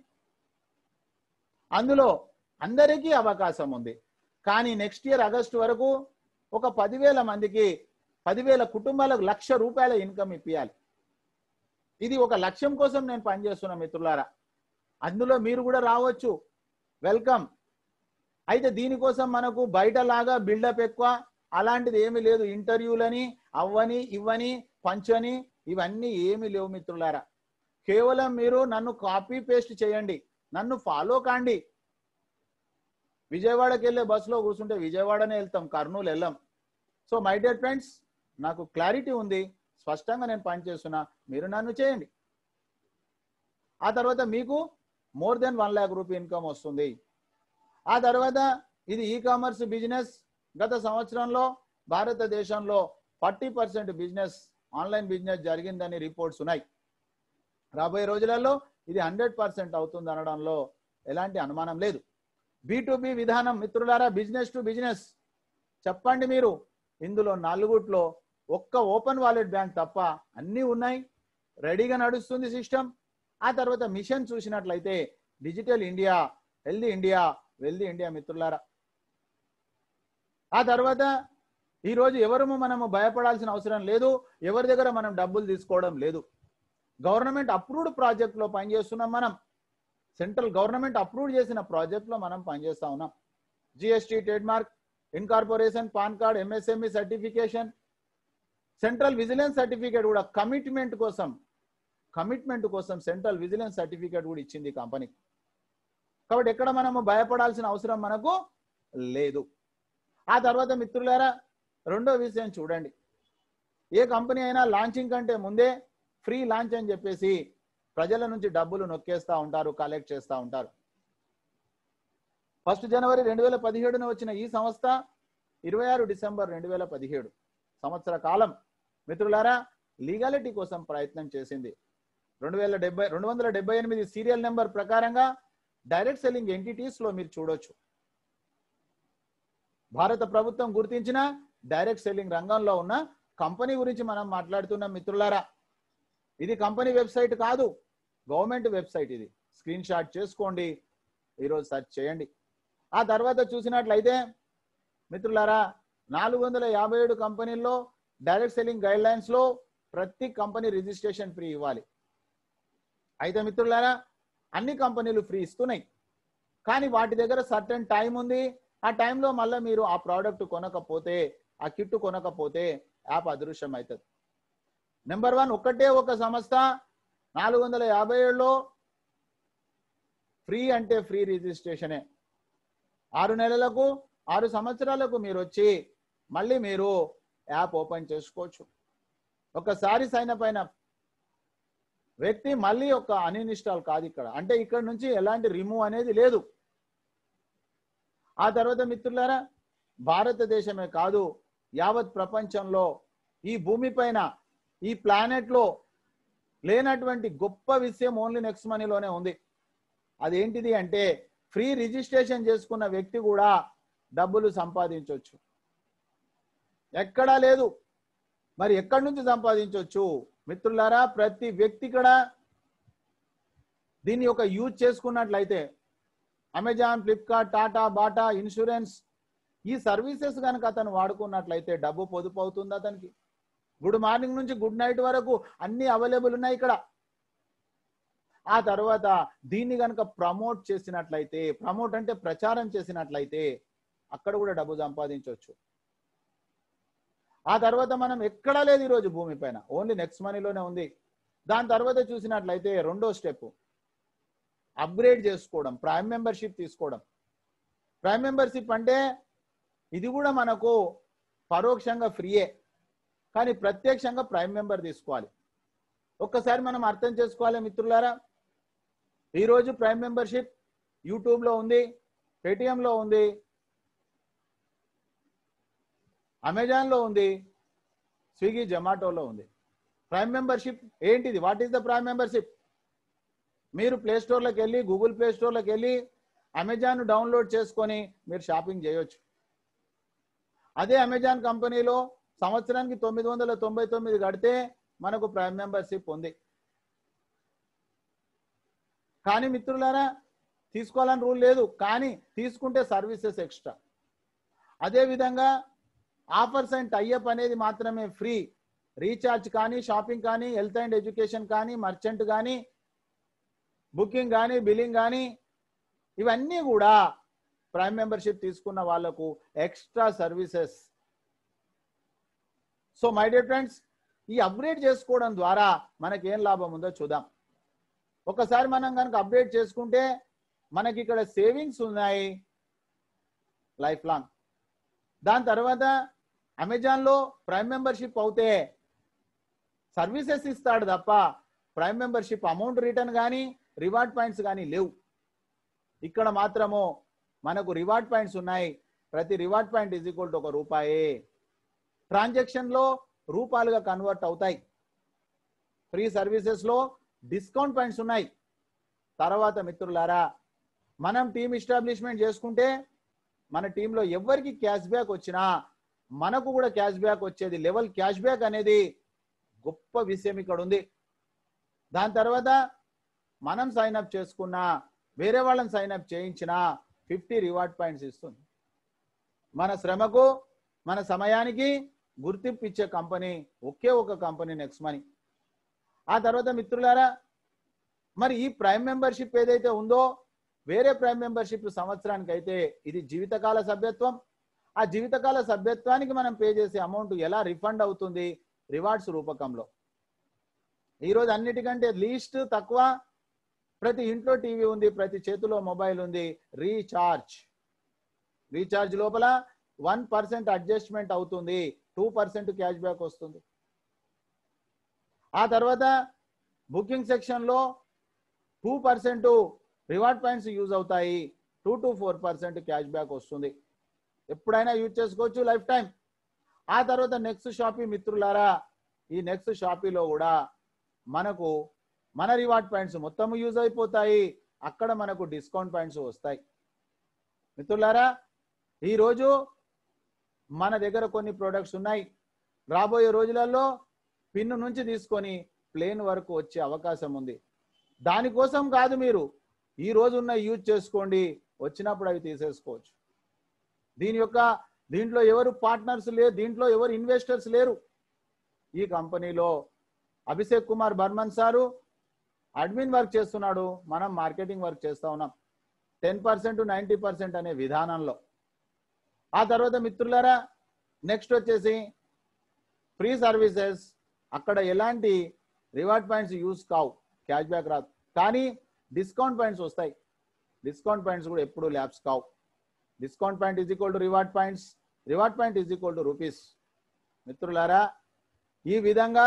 అందులో అందరికీ అవకాశం ఉంది. కానీ నెక్స్ట్ ఇయర్ ఆగస్టు వరకు ఒక పదివేల మందికి, పదివేల కుటుంబాలకు లక్ష రూపాయల ఇన్కమ్ ఇప్పియాలి. ఇది ఒక లక్ష్యం కోసం నేను పనిచేస్తున్నా మిత్రులారా. అందులో మీరు కూడా రావచ్చు, వెల్కమ్. అయితే దీనికోసం మనకు బయటలాగా బిల్డప్ ఎక్కువ అలాంటిది ఏమీ లేదు. ఇంటర్వ్యూలని అవ్వని ఇవ్వని పంచని ఇవన్నీ ఏమీ లేవు మిత్రులారా. కేవలం మీరు నన్ను కాపీ పేస్ట్ చేయండి, నన్ను ఫాలో కాండి. విజయవాడకి వెళ్ళే బస్సులో కూర్చుంటే విజయవాడనే వెళ్తాం, కర్నూలు వెళ్ళాం. సో మై డియర్ ఫ్రెండ్స్, నాకు క్లారిటీ ఉంది, స్పష్టంగా నేను పనిచేస్తున్నా, మీరు నన్ను చేయండి. ఆ తర్వాత మీకు more than one lakh rupee income వస్తుంది. ఆ తర్వాత ఇది ఈ కామర్స్ బిజినెస్. గత సంవత్సరంలో భారతదేశంలో forty percent business online business జరిగిందని రిపోర్ట్స్ ఉన్నాయి. రాబోయే రోజులలో ఇది హండ్రెడ్ పర్సెంట్ అవుతుంది అనడంలో ఎలాంటి అనుమానం లేదు. బి టు బి విధానం మిత్రులారా, బిజినెస్ టు బిజినెస్. చెప్పండి మీరు, ఇందులో నలుగుట్లో ఒక్క ఓపెన్ వాలెట్ బ్యాంక్ తప్ప అన్నీ ఉన్నాయి, రెడీగా నడుస్తుంది సిస్టమ్. ఆ తర్వాత మిషన్ చూసినట్లయితే digital India, healthy India, wealthy India మిత్రులారా. ఆ తర్వాత ఈరోజు ఎవరు మనము భయపడాల్సిన అవసరం లేదు, ఎవరి దగ్గర మనం డబ్బులు తీసుకోవడం లేదు. గవర్నమెంట్ అప్రూవ్డ్ ప్రాజెక్ట్లో పనిచేస్తున్నాం మనం. సెంట్రల్ గవర్నమెంట్ అప్రూవ్ చేసిన ప్రాజెక్ట్లో మనం పనిచేస్తా ఉన్నాం. GST, trademark, incorporation, PAN card, MSME certification. Central vigilance certificate కూడా కమిట్మెంట్ కోసం కమిట్మెంట్ కోసం సెంట్రల్ విజిలెన్స్ సర్టిఫికేట్ కూడా ఇచ్చింది కంపెనీ. కాబట్టి ఎక్కడ మనము భయపడాల్సిన అవసరం మనకు లేదు. ఆ తర్వాత మిత్రులారా రెండో విషయం చూడండి, ఏ కంపెనీ అయినా లాంచింగ్ కంటే ముందే ఫ్రీ లాంచ్ అని చెప్పేసి ప్రజల నుంచి డబ్బులు నొక్కేస్తూ ఉంటారు, కలెక్ట్ చేస్తూ ఉంటారు. ఫస్ట్ జనవరి రెండు వేల పదిహేడున వచ్చిన ఈ సంస్థ ఇరవై ఆరు డిసెంబర్ రెండు వేల పదిహేడు సంవత్సర కాలం మిత్రులారా లీగాలిటీ కోసం ప్రయత్నం చేసింది. రెండు వేల డెబ్బై రెండు వందల డెబ్బై ఎనిమిది సీరియల్ నెంబర్ ప్రకారంగా డైరెక్ట్ సెల్లింగ్ ఎంటిటీస్ లో మీరు చూడొచ్చు. భారత ప్రభుత్వం గుర్తించిన డైరెక్ట్ సెల్లింగ్ రంగంలో ఉన్న కంపెనీ గురించి మనం మాట్లాడుతున్నాం మిత్రులారా. ఇది కంపెనీ వెబ్సైట్ కాదు, గవర్నమెంట్ వెబ్సైట్. ఇది స్క్రీన్ షాట్ చేసుకోండి, ఈరోజు సెర్చ్ చేయండి. ఆ తర్వాత చూసినట్లయితే మిత్రులారా నాలుగు వందల యాభై ఏడు కంపెనీల్లో డైరెక్ట్ సెల్లింగ్ గైడ్ లైన్స్ లో ప్రతి కంపెనీ రిజిస్ట్రేషన్ ఫ్రీ ఇవ్వాలి. అయితే మిత్రులారా అన్ని కంపెనీలు ఫ్రీ ఇస్తున్నాయి, కానీ వాటి దగ్గర సర్టెన్ టైం ఉంది. ఆ టైంలో మళ్ళీ మీరు ఆ ప్రోడక్ట్ కొనకపోతే, ఆ కిట్ కొనకపోతే యాప్ అదృశ్యం అవుతుంది. నెంబర్ వన్ ఒక్కటే ఒక సంస్థ నాలుగు వందల యాభై ఏడులో ఫ్రీ అంటే ఫ్రీ రిజిస్ట్రేషనే. ఆరు నెలలకు ఆరు సంవత్సరాలకు మీరు వచ్చి మళ్ళీ మీరు యాప్ ఓపెన్ చేసుకోవచ్చు. ఒకసారి సైన్ అప్ అయిన వ్యక్తి మళ్ళీ ఒక అన్ఇన్స్టాల్ కాదు ఇక్కడ, అంటే ఇక్కడ నుంచి ఎలాంటి రిమూవ్ అనేది లేదు. ఆ తర్వాత మిత్రులారా భారతదేశమే కాదు యావత్ ప్రపంచంలో ఈ భూమి పైన ఈ ప్లానెట్ లో లేనటువంటి గొప్ప విషయం ఓన్లీ నెక్స్ట్ మనీలోనే ఉంది. అదేంటిది అంటే ఫ్రీ రిజిస్ట్రేషన్ చేసుకున్న వ్యక్తి కూడా డబ్బులు సంపాదించవచ్చు. ఎక్కడా లేదు. మరి ఎక్కడి నుంచి సంపాదించవచ్చు మిత్రులారా? ప్రతి వ్యక్తి కూడా దీన్ని ఒక యూజ్ చేసుకున్నట్లయితే Amazon, Flipkart, Tata, Bata, insurance ఈ సర్వీసెస్ కనుక అతను వాడుకున్నట్లయితే డబ్బు పొదుపు అవుతుంది అతనికి. గుడ్ మార్నింగ్ నుంచి గుడ్ నైట్ వరకు అన్ని అవైలబుల్ ఉన్నాయి ఇక్కడ. ఆ తర్వాత దీన్ని కనుక ప్రమోట్ చేసినట్లయితే, ప్రమోట్ అంటే ప్రచారం చేసినట్లయితే అక్కడ కూడా డబ్బు సంపాదించవచ్చు. ఆ తర్వాత మనం ఎక్కడా లేదు ఈరోజు భూమి పైన, ఓన్లీ నెక్స్ట్ మనీలోనే ఉంది. దాని తర్వాత చూసినట్లయితే రెండో స్టెప్ అప్గ్రేడ్ చేసుకోవడం, ప్రైమ్ మెంబర్షిప్ తీసుకోవడం. ప్రైమ్ మెంబర్షిప్ అంటే ఇది కూడా మనకు పరోక్షంగా ఫ్రీయే, కానీ ప్రత్యక్షంగా ప్రైమ్ మెంబర్ తీసుకోవాలి. ఒక్కసారి మనం అర్థం చేసుకోవాలి మిత్రులారా. ఈరోజు ప్రైమ్ మెంబర్షిప్ యూట్యూబ్లో ఉంది, పేటిఎంలో ఉంది, అమెజాన్లో ఉంది, స్విగ్గీ, జొమాటోలో ఉంది. ప్రైమ్ మెంబర్షిప్ ఏంటిది? What is the prime membership? మీరు ప్లే స్టోర్లోకి వెళ్ళి, గూగుల్ ప్లే స్టోర్లోకి వెళ్ళి అమెజాన్ డౌన్లోడ్ చేసుకొని మీరు షాపింగ్ చేయొచ్చు. అదే అమెజాన్ కంపెనీలో సంవత్సరానికి తొమ్మిది వందల తొంభై తొమ్మిది కడితే మనకు ప్రైమ్ మెంబర్షిప్ ఉంది. కానీ మిత్రులారా తీసుకోవాలని రూల్ లేదు, కానీ తీసుకుంటే సర్వీసెస్ ఎక్స్ట్రా. అదేవిధంగా ఆఫర్స్ అండ్ టైఅప్ అనేది మాత్రమే ఫ్రీ. రీఛార్జ్ కానీ, షాపింగ్ కానీ, హెల్త్ అండ్ ఎడ్యుకేషన్ కానీ, మర్చెంట్ కానీ, బుకింగ్ కానీ, బిల్లింగ్ కానీ ఇవన్నీ కూడా ప్రైమ్ మెంబర్షిప్ తీసుకున్న వాళ్లకు extra services. So my dear friends, ఈ అప్గ్రేడ్ చేసుకోవడం ద్వారా మనకి ఏం లాభం ఉందో చూద్దాం. ఒకసారి మనం కనుక అప్డేట్ చేసుకుంటే మనకి ఇక్కడ సేవింగ్స్ ఉన్నాయి లైఫ్ లాంగ్. దాని తర్వాత అమెజాన్లో ప్రైమ్ మెంబర్షిప్ అవుతే సర్వీసెస్ ఇస్తాడు తప్ప ప్రైమ్ మెంబర్షిప్ అమౌంట్ రిటర్న్ కానీ, రివార్డ్ పాయింట్స్ కానీ లేవు. ఇక్కడ మాత్రము మనకు రివార్డ్ పాయింట్స్ ఉన్నాయి. ప్రతి reward point is equal to ఒక రూపాయే. ట్రాన్సాక్షన్లో రూపాయలుగా కన్వర్ట్ అవుతాయి. ఫ్రీ సర్వీసెస్లో డిస్కౌంట్ పాయింట్స్ ఉన్నాయి. తర్వాత మిత్రులారా మనం టీమ్ ఎస్టాబ్లిష్మెంట్ చేసుకుంటే మన టీంలో ఎవరికి క్యాష్ బ్యాక్ వచ్చినా మనకు కూడా క్యాష్ బ్యాక్ వచ్చేది. లెవెల్ క్యాష్ బ్యాక్ అనేది గొప్ప విషయం ఇక్కడ ఉంది. దాని తర్వాత మనం సైన్అప్ చేసుకున్నా, వేరే వాళ్ళని సైన్అప్ చేయించినా ఫిఫ్టీ రివార్డ్ పాయింట్స్ ఇస్తుంది. మన శ్రమకు, మన సమయానికి గుర్తింపు ఇచ్చే కంపెనీ ఒకే ఒక కంపెనీ నెక్స్ట్ మనీ. ఆ తర్వాత మిత్రులారా మరి ఈ ప్రైమ్ మెంబర్షిప్ ఏదైతే ఉందో, వేరే ప్రైమ్ మెంబర్షిప్ సంవత్సరానికి అయితే ఇది జీవితకాల సభ్యత్వం. ఆ జీవితకాల సభ్యత్వానికి మనం పే చేసే అమౌంట్ ఎలా రిఫండ్ అవుతుంది, రివార్డ్స్ రూపకంలో. ఈరోజు అన్నిటికంటే లీస్ట్ తక్కువ, ప్రతి ఇంట్లో టీవీ ఉంది, ప్రతి చేతిలో మొబైల్ ఉంది, రీఛార్జ్. రీఛార్జ్ లోపల వన్ పర్సెంట్ అడ్జస్ట్మెంట్ అవుతుంది, టూ పర్సెంట్ క్యాష్ బ్యాక్ వస్తుంది. ఆ తర్వాత బుకింగ్ సెక్షన్లో two percent reward points use అవుతాయి, two to four percent cash back వస్తుంది. ఎప్పుడైనా యూజ్ చేసుకోవచ్చు లైఫ్ టైం. ఆ తర్వాత నెక్స్ట్ షాపీ మిత్రులారా, ఈ నెక్స్ట్ షాపీలో కూడా మనకు మన రివార్డ్ పాయింట్స్ మొత్తం యూజ్ అయిపోతాయి, అక్కడ మనకు డిస్కౌంట్ పాయింట్స్ వస్తాయి. మిత్రులారా, ఈరోజు మన దగ్గర కొన్ని ప్రొడక్ట్స్ ఉన్నాయి, రాబోయే రోజులలో పిన్ నుంచి తీసుకొని ప్లేన్ వరకు వచ్చే అవకాశం ఉంది. దానికోసం కాదు, మీరు ఈ రోజు ఉన్న యూజ్ చేసుకోండి, వచ్చినప్పుడు అవి తీసేసుకోవచ్చు. దీని యొక్క దీంట్లో ఎవరు పార్ట్నర్స్ లేరు, దీంట్లో ఎవరు ఇన్వెస్టర్స్ లేరు. ఈ కంపెనీలో Abhishek Kumar Barman sir admin work చేస్తున్నాడు, మనం మార్కెటింగ్ వర్క్ చేస్తూ ఉన్నాం, టెన్ పర్సెంట్ నైంటీ పర్సెంట్ అనే విధానంలో. ఆ తర్వాత మిత్రులారా, నెక్స్ట్ వచ్చేసి ఫ్రీ సర్వీసెస్, అక్కడ ఎలాంటి రివార్డ్ పాయింట్స్ యూజ్ కావు, క్యాష్ బ్యాక్ రాదు, కానీ డిస్కౌంట్ పాయింట్స్ వస్తాయి. డిస్కౌంట్ పాయింట్స్ కూడా ఎప్పుడు ల్యాబ్స్ కావు. Discount point is equal to reward points, reward point is equal to rupees. మిత్రులారా, ఈ విధంగా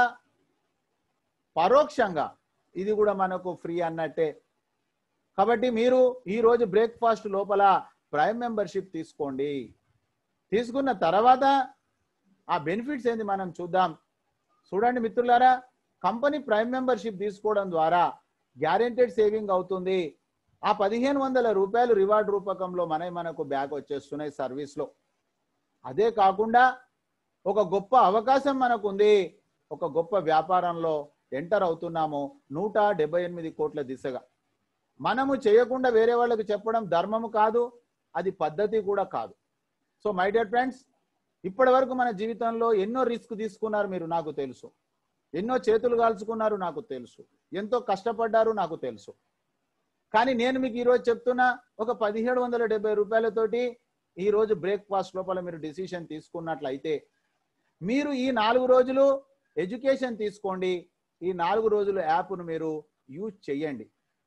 పరోక్షంగా ఇది కూడా మనకు ఫ్రీ అన్నట్టే. కాబట్టి మీరు ఈరోజు బ్రేక్ఫాస్ట్ లోపల ప్రైమ్ మెంబర్షిప్ తీసుకోండి. తీసుకున్న తర్వాత ఆ బెనిఫిట్స్ ఏంది మనం చూద్దాం. చూడండి మిత్రులారా, కంపెనీ ప్రైమ్ మెంబర్షిప్ తీసుకోవడం ద్వారా గ్యారెంటెడ్ సేవింగ్ అవుతుంది. ఆ పదిహేను వందల రూపాయలు రివార్డ్ రూపకంలో మన మనకు బ్యాక్ వచ్చేస్తున్నాయి సర్వీస్లో. అదే కాకుండా ఒక గొప్ప అవకాశం మనకు ఉంది, ఒక గొప్ప వ్యాపారంలో ఎంటర్ అవుతున్నాము, నూట డెబ్బై ఎనిమిది కోట్ల దిశగా. మనము చేయకుండా వేరే వాళ్ళకి చెప్పడం ధర్మము కాదు, అది పద్ధతి కూడా కాదు. సో మై డియర్ ఫ్రెండ్స్, ఇప్పటి వరకు మన జీవితంలో ఎన్నో రిస్క్ తీసుకున్నారు మీరు, నాకు తెలుసు. ఎన్నో చేతులు కాల్చుకున్నారు, నాకు తెలుసు. ఎంతో కష్టపడ్డారు, నాకు తెలుసు. కానీ నేను మీకు ఈరోజు చెప్తున్నా, ఒక పదిహేడు వందల డెబ్బై రూపాయలతోటి ఈరోజు బ్రేక్ఫాస్ట్ లోపల మీరు డిసిషన్ తీసుకున్నట్లయితే, మీరు ఈ నాలుగు రోజులు ఎడ్యుకేషన్ తీసుకోండి, ఈ నాలుగు రోజులు యాప్ను మీరు యూజ్ చేయండి.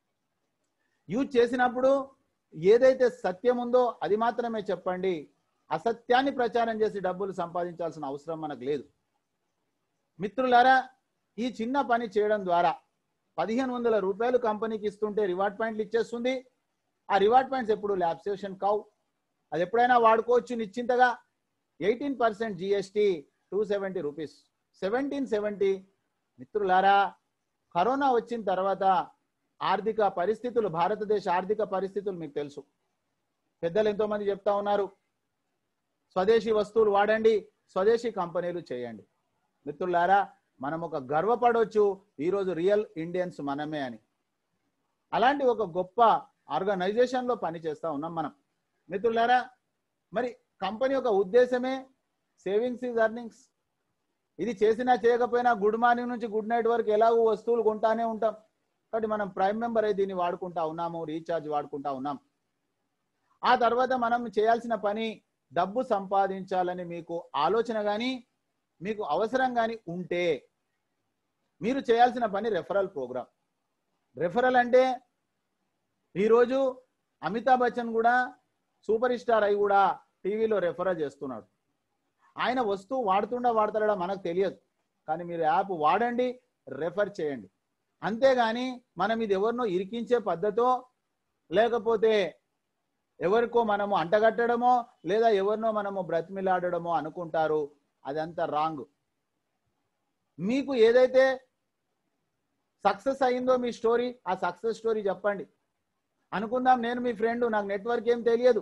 యూజ్ చేసినప్పుడు ఏదైతే సత్యం ఉందో అది మాత్రమే చెప్పండి. అసత్యాన్ని ప్రచారం చేసి డబ్బులు సంపాదించాల్సిన అవసరం మనకు లేదు. మిత్రులారా, ఈ చిన్న పని చేయడం ద్వారా పదిహేను వందల రూపాయలు కంపెనీకి ఇస్తుంటే రివార్డ్ పాయింట్లు ఇచ్చేస్తుంది. ఆ రివార్డ్ పాయింట్స్ ఎప్పుడు ల్యాబ్సేషన్ కావు, అది ఎప్పుడైనా వాడుకోవచ్చు నిశ్చింతగా. Eighteen percent GST, two seventy rupees, seventeen seventy. మిత్రులారా, కరోనా వచ్చిన తర్వాత ఆర్థిక పరిస్థితులు, భారతదేశ ఆర్థిక పరిస్థితులు మీకు తెలుసు. పెద్దలు ఎంతో మంది చెప్తా ఉన్నారు, స్వదేశీ వస్తువులు వాడండి, స్వదేశీ కంపెనీలు చేయండి. మిత్రులారా, మనం ఒక గర్వపడవచ్చు, ఈరోజు రియల్ ఇండియన్స్ మనమే అని. అలాంటి ఒక గొప్ప ఆర్గనైజేషన్లో పనిచేస్తూ ఉన్నాం మనం. మిత్రులారా, మరి కంపెనీ యొక్క ఉద్దేశమే సేవింగ్స్ ఈజ్ ఎర్నింగ్స్. ఇది చేసినా చేయకపోయినా గుడ్ మార్నింగ్ నుంచి గుడ్ నైట్ వరకు ఎలాగో వస్తువులు కొంటానే ఉంటాం. కాబట్టి మనం ప్రైమ్ మెంబర్ అయి దీన్ని వాడుకుంటా ఉన్నాము, రీఛార్జ్ వాడుకుంటా ఉన్నాం. ఆ తర్వాత మనం చేయాల్సిన పని డబ్బు సంపాదించాలని మీకు ఆలోచన కానీ మీకు అవసరం కానీ ఉంటే మీరు చేయాల్సిన పని రెఫరల్ ప్రోగ్రామ్. రెఫరల్ అంటే ఈరోజు అమితాబ్ బచ్చన్ కూడా సూపర్ స్టార్ అయి కూడా టీవీలో రెఫరల్ చేస్తున్నాడు. ఆయన వస్తువు వాడుతుండా వాడతాడా మనకు తెలియదు, కానీ మీరు యాప్ వాడండి, రెఫర్ చేయండి. అంతేగాని మనం ఇది ఎవరినో ఇరికించే పద్ధతో, లేకపోతే ఎవరికో మనము అంటగట్టడమో, లేదా ఎవరినో మనము బ్రతిమిలాడడమో అనుకుంటారు. అదంతా రాంగ్. మీకు ఏదైతే సక్సెస్ అయిందో మీ స్టోరీ, ఆ సక్సెస్ స్టోరీ చెప్పండి. అనుకుందాం నేను మీ ఫ్రెండ్, నాకు నెట్వర్క్ ఏం తెలియదు,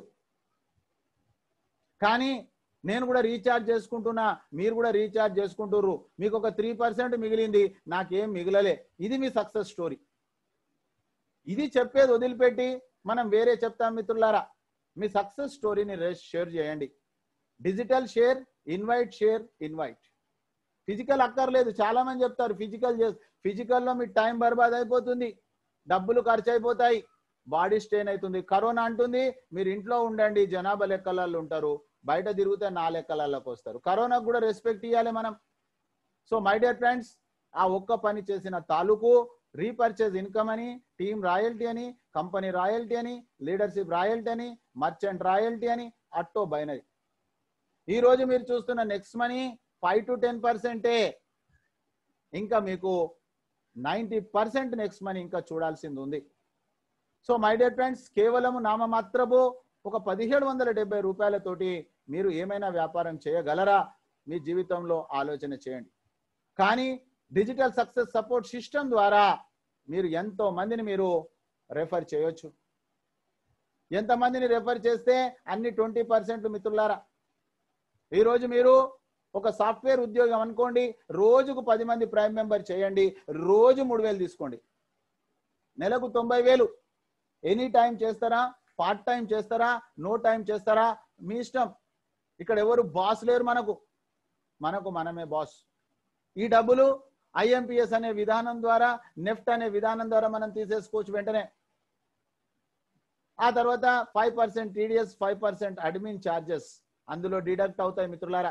కానీ నేను కూడా రీఛార్జ్ చేసుకుంటున్నా, మీరు కూడా రీఛార్జ్ చేసుకుంటుర్రు, మీకు ఒక త్రీ పర్సెంట్ మిగిలింది, నాకేం మిగిలలే. ఇది మీ సక్సెస్ స్టోరీ. ఇది చెప్పేది వదిలిపెట్టి మనం వేరే చెప్తాం. మిత్రులారా, మీ సక్సెస్ స్టోరీని షేర్ చేయండి. Digital share, invite share, invite. Physical అక్కర్లేదు. చాలా మంది చెప్తారు ఫిజికల్ చేసి, ఫిజికల్లో మీ టైం బర్బాద్ అయిపోతుంది, డబ్బులు ఖర్చు అయిపోతాయి, బాడీ స్ట్రెయిన్ అవుతుంది. కరోనా అంటుంది మీరు ఇంట్లో ఉండండి, జనాభా లెక్కలలో ఉంటారు, బయట తిరిగితే నా లెక్కలలోకి వస్తారు. కరోనాకు కూడా రెస్పెక్ట్ ఇవ్వాలి మనం. సో మై డియర్ ఫ్రెండ్స్, ఆ ఒక్క పని చేసిన తాలూకు రీపర్చేజ్ ఇన్కమ్ అని, టీమ్ రాయల్టీ అని, కంపెనీ రాయల్టీ అని, లీడర్షిప్ రాయల్టీ అని, మర్చెంట్ రాయల్టీ అని, అట్టో బైనరీ. ఈ రోజు మీరు చూస్తున్న Next Money five to ten పర్సెంటే. ఇంకా మీకు నైంటీ పర్సెంట్ నెక్స్ట్ మనీ ఇంకా చూడాల్సింది ఉంది. సో మై డియర్ ఫ్రెండ్స్, కేవలం నామమాత్రపు ఒక పదిహేడు వందల డెబ్బై రూపాయలతోటి మీరు ఏమైనా వ్యాపారం చేయగలరా? మీ జీవితంలో ఆలోచన చేయండి. కానీ డిజిటల్ సక్సెస్ సపోర్ట్ సిస్టమ్ ద్వారా మీరు ఎంతో మందిని మీరు రెఫర్ చేయొచ్చు. ఎంతమందిని రెఫర్ చేస్తే అన్ని ట్వంటీ పర్సెంట్ మిత్రులారా. ఈరోజు మీరు ఒక సాఫ్ట్వేర్ ఉద్యోగం అనుకోండి, రోజుకు పది మంది ప్రైమ్ మెంబర్ చేయండి, రోజు మూడు వేలు తీసుకోండి, నెలకు తొంభై వేలు. ఎనీ టైం చేస్తారా, పార్ట్ టైం చేస్తారా, నో టైం చేస్తారా, మీ ఇష్టం. ఇక్కడ ఎవరు బాస్ లేరు, మనకు మనకు మనమే బాస్. ఈ డబ్బులు ఐఎంపిఎస్ అనే విధానం ద్వారా, నెఫ్ట్ అనే విధానం ద్వారా మనం తీసేసుకోవచ్చు వెంటనే. ఆ తర్వాత five percent TDS, five percent admin charges అందులో డిడక్ట్ అవుతాయి మిత్రులారా.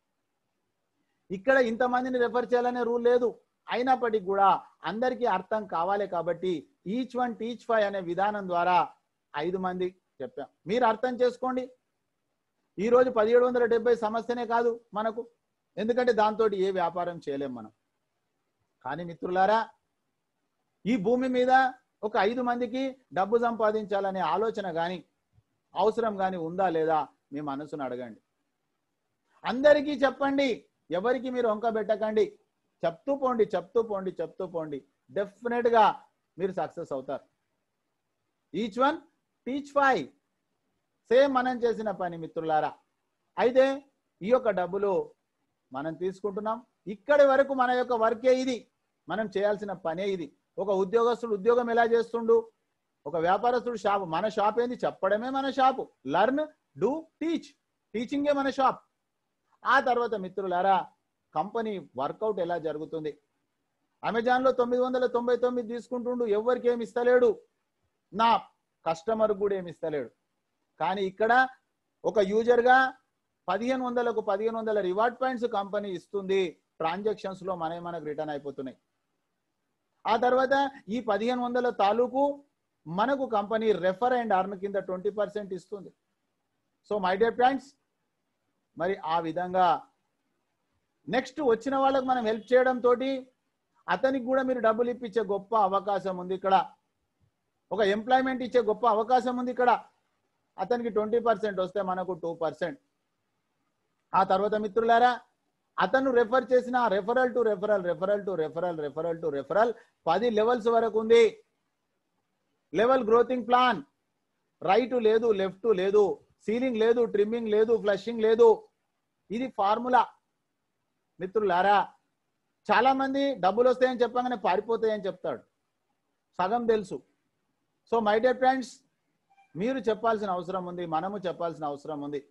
ఇక్కడ ఇంతమందిని రెఫర్ చేయాలనే రూల్ లేదు. అయినప్పటికీ కూడా అందరికీ అర్థం కావాలి కాబట్టి ఈచ్ వన్ టీచ్ ఫైవ్ అనే విధానం ద్వారా ఐదు మంది చెప్పాం. మీరు అర్థం చేసుకోండి. ఈరోజు పదిహేడు వందల డెబ్బై సమస్యనే కాదు మనకు, ఎందుకంటే దాంతో ఏ వ్యాపారం చేయలేం మనం. కానీ మిత్రులారా, ఈ భూమి మీద ఒక ఐదు మందికి డబ్బు సంపాదించాలనే ఆలోచన కానీ అవసరం కానీ ఉందా లేదా మీ మనసును అడగండి. అందరికీ చెప్పండి, ఎవరికి మీరు వంక పెట్టకండి. చెప్తూ పోండి చెప్తూ పోండి చెప్తూ పోండి డెఫినెట్ గా మీరు సక్సెస్ అవుతారు. Each one teach five, same మనం చేసిన పని మిత్రులారా. అయితే ఈ యొక్క డబ్బులు మనం తీసుకుంటున్నాం. ఇక్కడి వరకు మన యొక్క వర్కే ఇది, మనం చేయాల్సిన పనే ఇది. ఒక ఉద్యోగస్తుడు ఉద్యోగం ఎలా చేస్తుండు, ఒక వ్యాపారస్తుడు షాపు, మన షాప్ ఏంది చెప్పడమే మన షాపు. లర్న్, డూ, టీచ్, టీచింగే మన షాప్. ఆ తర్వాత మిత్రులారా, కంపెనీ వర్కౌట్ ఎలా జరుగుతుంది. అమెజాన్ లో తొమ్మిది వందల తొంభై తొమ్మిది తీసుకుంటుండు, ఎవరికి ఏమి ఇస్తలేడు, నా కస్టమర్ కూడా ఏమి ఇస్తలేడు. కానీ ఇక్కడ ఒక యూజర్ గా పదిహేను వందలకు పదిహేను వందల రివార్డ్ పాయింట్స్ కంపెనీ ఇస్తుంది. ట్రాన్సాక్షన్స్ లో మనమే మనకు రిటర్న్ అయిపోతున్నాయి. ఆ తర్వాత ఈ పదిహేను వందల తాలూకు మనకు కంపెనీ రెఫర్ అండ్ అర్న్ కింద ట్వంటీ పర్సెంట్ ఇస్తుంది. సో మై డియర్ ఫ్రెండ్స్, మరి ఆ విధంగా నెక్స్ట్ వచ్చిన వాళ్ళకు మనం హెల్ప్ చేయడం తోటి అతనికి కూడా మీరు డబ్బులు ఇప్పించే గొప్ప అవకాశం ఉంది ఇక్కడ. ఒక ఎంప్లాయ్మెంట్ ఇచ్చే గొప్ప అవకాశం ఉంది ఇక్కడ. అతనికి ట్వంటీ పర్సెంట్ వస్తే మనకు టూ పర్సెంట్. ఆ తర్వాత మిత్రులారా, అతను రెఫర్ చేసిన referral to referral referral to referral referral to referral పది లెవెల్స్ వరకు ఉంది. లెవెల్ గ్రోతింగ్ ప్లాన్, రైట్ లేదు, లెఫ్ట్ లేదు, సీలింగ్ లేదు, ట్రిమ్మింగ్ లేదు, ఫ్లషింగ్ లేదు. ఇది ఫార్ములా మిత్రులారా. చాలా మంది డబ్బులు వస్తాయని చెప్పగానే పారిపోతాయని చెప్తాడు, సగం తెలుసు. సో మై డియర్ ఫ్రెండ్స్, మీరు చెప్పాల్సిన అవసరం ఉంది, మనము చెప్పాల్సిన అవసరం ఉంది.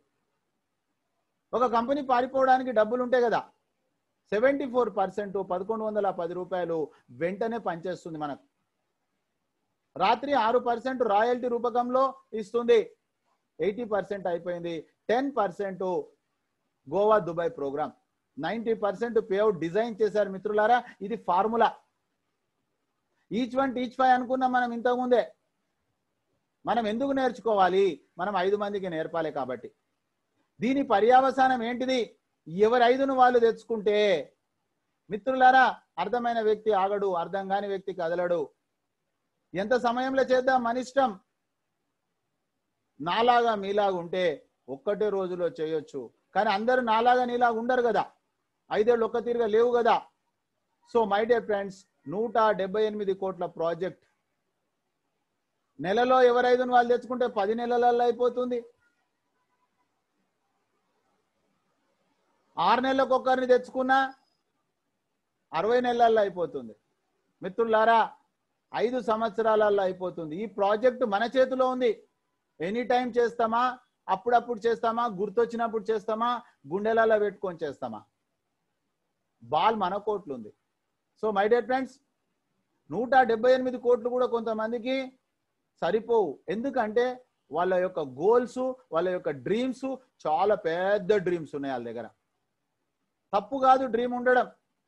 ఒక కంపెనీ పారిపోవడానికి డబ్బులు ఉంటాయి కదా, సెవెంటీ ఫోర్ పర్సెంట్ పదకొండు వందల పది రూపాయలు వెంటనే పనిచేస్తుంది మనకు. రాత్రి ఆరు పర్సెంట్ రాయల్టీ రూపకంలో ఇస్తుంది. ఎయిటీ పర్సెంట్ అయిపోయింది. Ten percent Goa Dubai program, ninety percent payout design చేశారు మిత్రులారా. ఇది formula. Each one teach five అనుకున్నాం మనం ఇంతకుముందే. మనం ఎందుకు నేర్చుకోవాలి, మనం ఐదు మందికి నేర్పాలి కాబట్టి. దీని పర్యావసానం ఏంటిది, ఎవరి ఐదును వాళ్ళు తెచ్చుకుంటే మిత్రులారా, అర్థమైన వ్యక్తి ఆగడు, అర్థం కాని వ్యక్తి కదలడు. ఎంత సమయంలో చేద్దాం మన ఇష్టం. నాలాగా మీలాగా ఉంటే ఒక్కటే రోజులో చేయొచ్చు, కానీ అందరూ నాలాగా నీలాగా ఉండరు కదా, ఐదేళ్ళు ఒక్క తీరుగా లేవు కదా. సో మై డియర్ ఫ్రెండ్స్, నూట డెబ్బై ఎనిమిది కోట్ల ప్రాజెక్ట్ నెలలో ఎవరైదును వాళ్ళు తెచ్చుకుంటే పది నెలలలో అయిపోతుంది. ఆరు నెలలకు ఒక్కరిని తెచ్చుకున్నా అరవై నెలల్లో అయిపోతుంది మిత్రులారా. ఐదు సంవత్సరాలలో అయిపోతుంది. ఈ ప్రాజెక్టు మన చేతిలో ఉంది. ఎనీ టైం చేస్తామా, అప్పుడప్పుడు చేస్తామా, గుర్తొచ్చినప్పుడు చేస్తామా, గుండెలలో పెట్టుకొని చేస్తామా, బాల్ మన కోట్లు ఉంది. సో మై డియర్ ఫ్రెండ్స్, నూట డెబ్బై ఎనిమిది కోట్లు కూడా కొంతమందికి సరిపోవు. ఎందుకంటే వాళ్ళ యొక్క గోల్స్, వాళ్ళ యొక్క డ్రీమ్స్ చాలా పెద్ద డ్రీమ్స్ ఉన్నాయి వాళ్ళ దగ్గర. తప్పు కాదు డ్రీమ్ ఉండడం,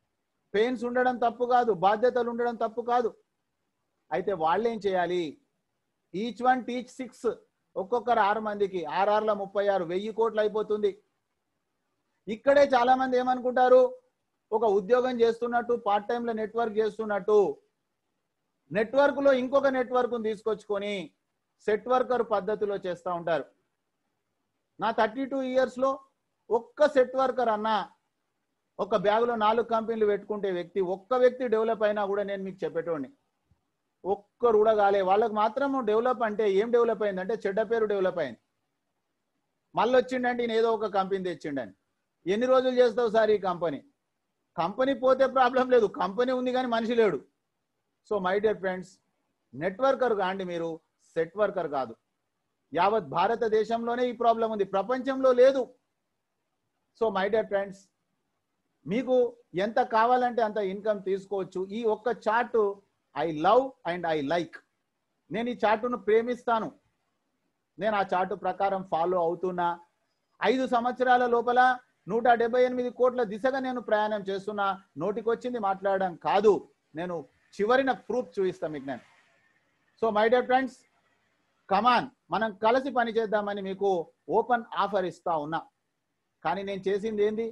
పెయిన్స్ ఉండడం తప్పు కాదు, బాధ్యతలు ఉండడం తప్పు కాదు. అయితే వాళ్ళు ఏం చేయాలి? ఈచ్ వన్ టీచ్ సిక్స్, ఒక్కొక్కరు ఆరు మందికి, ఆర్ఆర్ల ముప్పై ఆరు, వెయ్యి కోట్లు అయిపోతుంది. ఇక్కడే చాలా మంది ఏమనుకుంటారు, ఒక ఉద్యోగం చేస్తున్నట్టు, పార్ట్ టైంలో నెట్వర్క్ చేస్తున్నట్టు, నెట్వర్క్ లో ఇంకొక నెట్వర్క్ తీసుకొచ్చుకొని సెట్ వర్కర్ పద్ధతిలో చేస్తూ ఉంటారు. నా థర్టీ టూ ఇయర్స్ లో ఒక్క సెట్ వర్కర్ అన్నా, ఒక బ్యాగులో నాలుగు కంపెనీలు పెట్టుకుంటే వ్యక్తి, ఒక్క వ్యక్తి డెవలప్ అయినా కూడా నేను మీకు చెప్పేటోడిని. ఒక్కరు కూడా కాలే. వాళ్ళకి మాత్రం డెవలప్ అంటే ఏం డెవలప్ అయిందంటే చెడ్డ పేరు డెవలప్ అయింది. మళ్ళీ వచ్చిండంటే ఈయన ఏదో ఒక కంపెనీ తెచ్చిండని. ఎన్ని రోజులు చేస్తావు సార్ ఈ కంపెనీ? కంపెనీ పోతే ప్రాబ్లం లేదు, కంపెనీ ఉంది కానీ మనిషి లేడు. So my dear friends, networker కాండి మీరు, సెట్ వర్కర్ కాదు. యావత్ భారతదేశంలోనే ఈ ప్రాబ్లం ఉంది, ప్రపంచంలో లేదు. సో మై డియర్ ఫ్రెండ్స్, మీకు ఎంత కావాలంటే అంత ఇన్కమ్ తీసుకోవచ్చు. ఈ ఒక్క chart I love and I like. నేను ఈ చార్టును ప్రేమిస్తాను, నేను ఆ చార్టు ప్రకారం ఫాలో అవుతున్నా. ఐదు సంవత్సరాల లోపల నూట డెబ్బై ఎనిమిది కోట్ల దిశగా నేను ప్రయాణం చేస్తున్నా. నోటికొచ్చింది మాట్లాడడం కాదు, నేను చివరిన ప్రూఫ్ చూపిస్తాను మీకు నేను. So my dear friends, come on, మనం కలిసి పని చేద్దామని మీకు ఓపెన్ ఆఫర్ ఇస్తా ఉన్నా. కానీ నేను చేసింది ఏంది?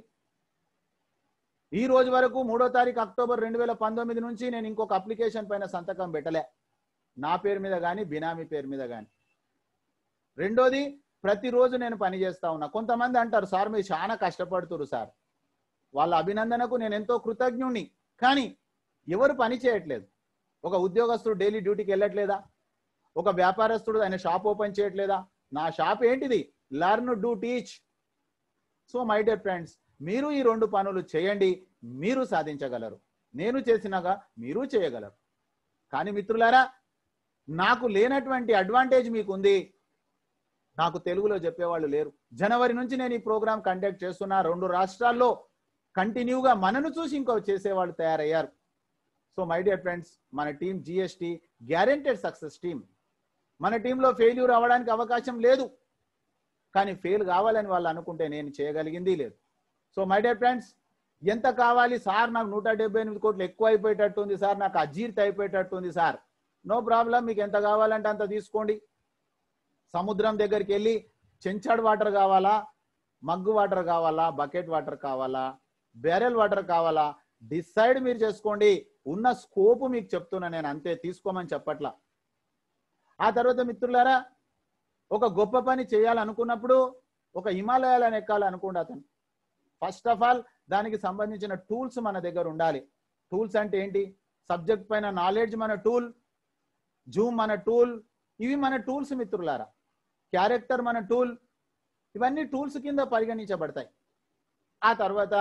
ఈ రోజు వరకు మూడో తారీఖు అక్టోబర్ రెండు వేల పంతొమ్మిది నుంచి నేను ఇంకొక అప్లికేషన్ పైన సంతకం పెట్టలే, నా పేరు మీద కానీ బినామీ పేరు మీద కానీ. రెండోది, ప్రతిరోజు నేను పని చేస్తా ఉన్నా. కొంతమంది అంటారు, సార్ మీరు చాలా కష్టపడుతున్నారు సార్. వాళ్ళ అభినందనకు నేను ఎంతో కృతజ్ఞుణ్ణి. కానీ ఎవరు పని చేయట్లేదు. ఒక ఉద్యోగస్తుడు డైలీ డ్యూటీకి వెళ్ళట్లేదా? ఒక వ్యాపారస్తుడు ఆయన షాప్ ఓపెన్ చేయట్లేదా? నా షాప్ ఏంటిది? Learn, do, teach. So my dear friends, మీరు ఈ రెండు పనులు చేయండి, మీరు సాధించగలరు. నేను చేసినాగా మీరు చేయగలరు. కానీ మిత్రులారా, నాకు లేనటువంటి అడ్వాంటేజ్ మీకు ఉంది. నాకు తెలుగులో చెప్పేవాళ్ళు లేరు. జనవరి నుంచి నేను ఈ ప్రోగ్రామ్ కండక్ట్ చేస్తున్నా. రెండు రాష్ట్రాల్లో కంటిన్యూగా మనను చూసి ఇంకో చేసేవాళ్ళు తయారయ్యారు. సో మై డియర్ ఫ్రెండ్స్, మన team GST guaranteed success team. మన టీంలో ఫెయిల్యూర్ అవ్వడానికి అవకాశం లేదు. కానీ ఫెయిల్ కావాలని వాళ్ళు అనుకుంటే నేను చేయగలిగింది లేదు. సో మై డియర్ ఫ్రెండ్స్, ఎంత కావాలి సార్? నాకు నూట డెబ్బై ఎనిమిది కోట్లు ఎక్కువ అయిపోయేటట్టు ఉంది సార్, నాకు అజీర్తి అయిపోయేటట్టు ఉంది సార్. నో ప్రాబ్లం, మీకు ఎంత కావాలంటే అంత తీసుకోండి. సముద్రం దగ్గరికి వెళ్ళి చెంచాడు వాటర్ కావాలా, మగ్గు వాటర్ కావాలా, బకెట్ వాటర్ కావాలా, బ్యారెల్ వాటర్ కావాలా, డిసైడ్ మీరు చేసుకోండి. ఉన్న స్కోప్ మీకు చెప్తున్నా నేను, అంతే, తీసుకోమని చెప్పట్లా. ఆ తర్వాత మిత్రులారా, ఒక గొప్ప పని చేయాలనుకున్నప్పుడు ఒక హిమాలయాలను ఎక్కాలనుకోండి అతను. ఫస్ట్ ఆఫ్ ఆల్ దానికి సంబంధించిన టూల్స్ మన దగ్గర ఉండాలి. టూల్స్ అంటే ఏంటి? సబ్జెక్ట్ పైన నాలెడ్జ్ మన టూల్, జూమ్ మన టూల్, ఇవి మన టూల్స్ మిత్రులారా. క్యారెక్టర్ మన టూల్, ఇవన్నీ టూల్స్ కింద పరిగణించబడతాయి. ఆ తర్వాత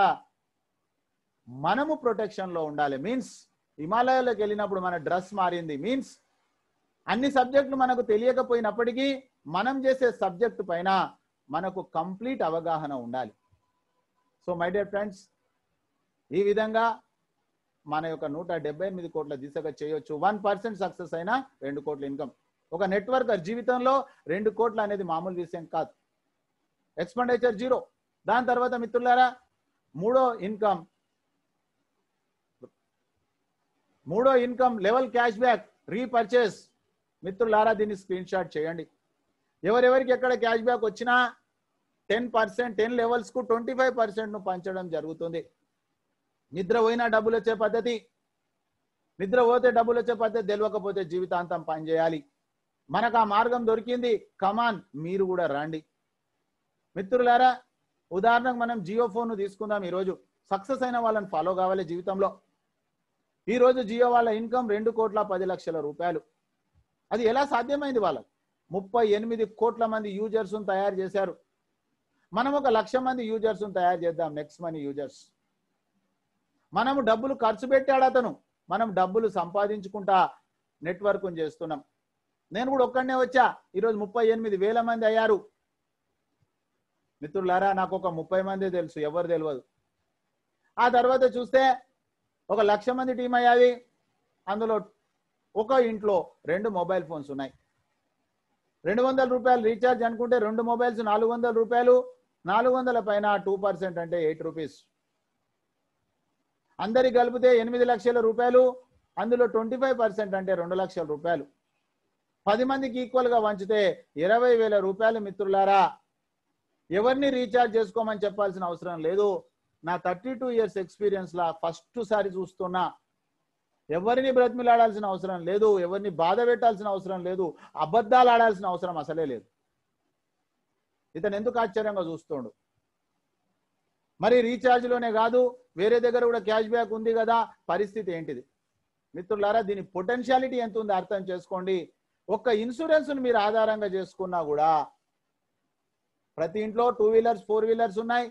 మనము ప్రొటెక్షన్లో ఉండాలి. మీన్స్ హిమాలయాలకు వెళ్ళినప్పుడు మన డ్రెస్ మారింది, మీన్స్ అన్ని సబ్జెక్టులు మనకు తెలియకపోయినప్పటికీ మనం చేసే సబ్జెక్టు పైన మనకు కంప్లీట్ అవగాహన ఉండాలి. సో మై డియర్ ఫ్రెండ్స్, ఈ విధంగా మన యొక్క నూట డెబ్బై ఎనిమిది కోట్ల దిశగా చేయొచ్చు. వన్ పర్సెంట్ సక్సెస్ అయినా రెండు కోట్ల ఇన్కమ్. ఒక నెట్వర్కర్ జీవితంలో రెండు కోట్ల అనేది మామూలు విషయం కాదు. Expenditure zero. దాని తర్వాత మిత్రులారా, మూడో ఇన్కమ్ మూడో income level cash back repurchase. మిత్రులారా, దీన్ని స్క్రీన్ షాట్ చేయండి. ఎవరెవరికి ఎక్కడ క్యాష్ బ్యాక్ వచ్చినా టెన్ పర్సెంట్ టెన్ లెవెల్స్ కు ట్వంటీ ఫైవ్ పర్సెంట్ ను పంచడం జరుగుతుంది. నిద్ర పోయినా డబ్బులు వచ్చే పద్ధతి, నిద్ర పోతే డబ్బులు వచ్చే పద్ధతి తెలియకపోతే జీవితాంతం పనిచేయాలి. మనకు ఆ మార్గం దొరికింది. కమాన్, మీరు కూడా రండి మిత్రులారా. ఉదాహరణకు మనం జియో ఫోన్ తీసుకుందాం. ఈరోజు సక్సెస్ అయిన వాళ్ళని ఫాలో కావాలి జీవితంలో. ఈరోజు జియో వాళ్ళ ఇన్కమ్ రెండు కోట్ల పది లక్షల రూపాయలు. అది ఎలా సాధ్యమైంది? వాళ్ళకు ముప్పై ఎనిమిది కోట్ల మంది యూజర్స్ తయారు చేశారు. మనం ఒక లక్ష మంది యూజర్స్ తయారు చేద్దాం, నెక్స్ట్ మనీ యూజర్స్. మనము డబ్బులు ఖర్చు పెట్టాడు అతను, మనం డబ్బులు సంపాదించుకుంటా నెట్వర్క్ చేస్తున్నాం. నేను కూడా ఒక్కడనే వచ్చా, ఈరోజు ముప్పై ఎనిమిది వేల మంది అయ్యారు. మిత్రులారా, నాకు ఒక ముప్పై మంది తెలుసు, ఎవరు తెలియదు. ఆ తర్వాత చూస్తే ఒక లక్ష మంది టీం అయ్యాది. అందులో ఒక ఇంట్లో రెండు మొబైల్ ఫోన్స్ ఉన్నాయి. రెండు వందల రూపాయలు రీఛార్జ్ అనుకుంటే రెండు మొబైల్స్ నాలుగు వందల రూపాయలు. నాలుగు వందల పైన టూ పర్సెంట్ అంటే ఎయిట్ రూపీస్. అందరి కలిపితే ఎనిమిది లక్షల రూపాయలు, అందులో ట్వంటీ ఫైవ్ పర్సెంట్ అంటే రెండు లక్షల రూపాయలు, పది మందికి ఈక్వల్ గా వంచితే ఇరవై వేల రూపాయలు. మిత్రులారా, ఎవరిని రీఛార్జ్ చేసుకోమని చెప్పాల్సిన అవసరం లేదు. నా థర్టీ టూ ఇయర్స్ ఎక్స్పీరియన్స్ లా ఫస్ట్ సారి చూస్తున్నా. ఎవరిని బ్రతిమిలాడాల్సిన అవసరం లేదు, ఎవరిని బాధ పెట్టాల్సిన అవసరం లేదు, అబద్ధాలు ఆడాల్సిన అవసరం అసలే లేదు. ఇతను ఎందుకు ఆశ్చర్యంగా చూస్తుండు? మరి రీఛార్జ్ లోనే కాదు, వేరే దగ్గర కూడా క్యాష్ బ్యాక్ ఉంది కదా, పరిస్థితి ఏంటిది? మిత్రులారా, దీని పొటెన్షియాలిటీ ఎంత ఉంది అర్థం చేసుకోండి. ఒక్క ఇన్సూరెన్స్ మీరు ఆధారంగా చేసుకున్నా కూడా, ప్రతి ఇంట్లో టూ వీలర్స్ ఫోర్ వీలర్స్ ఉన్నాయి,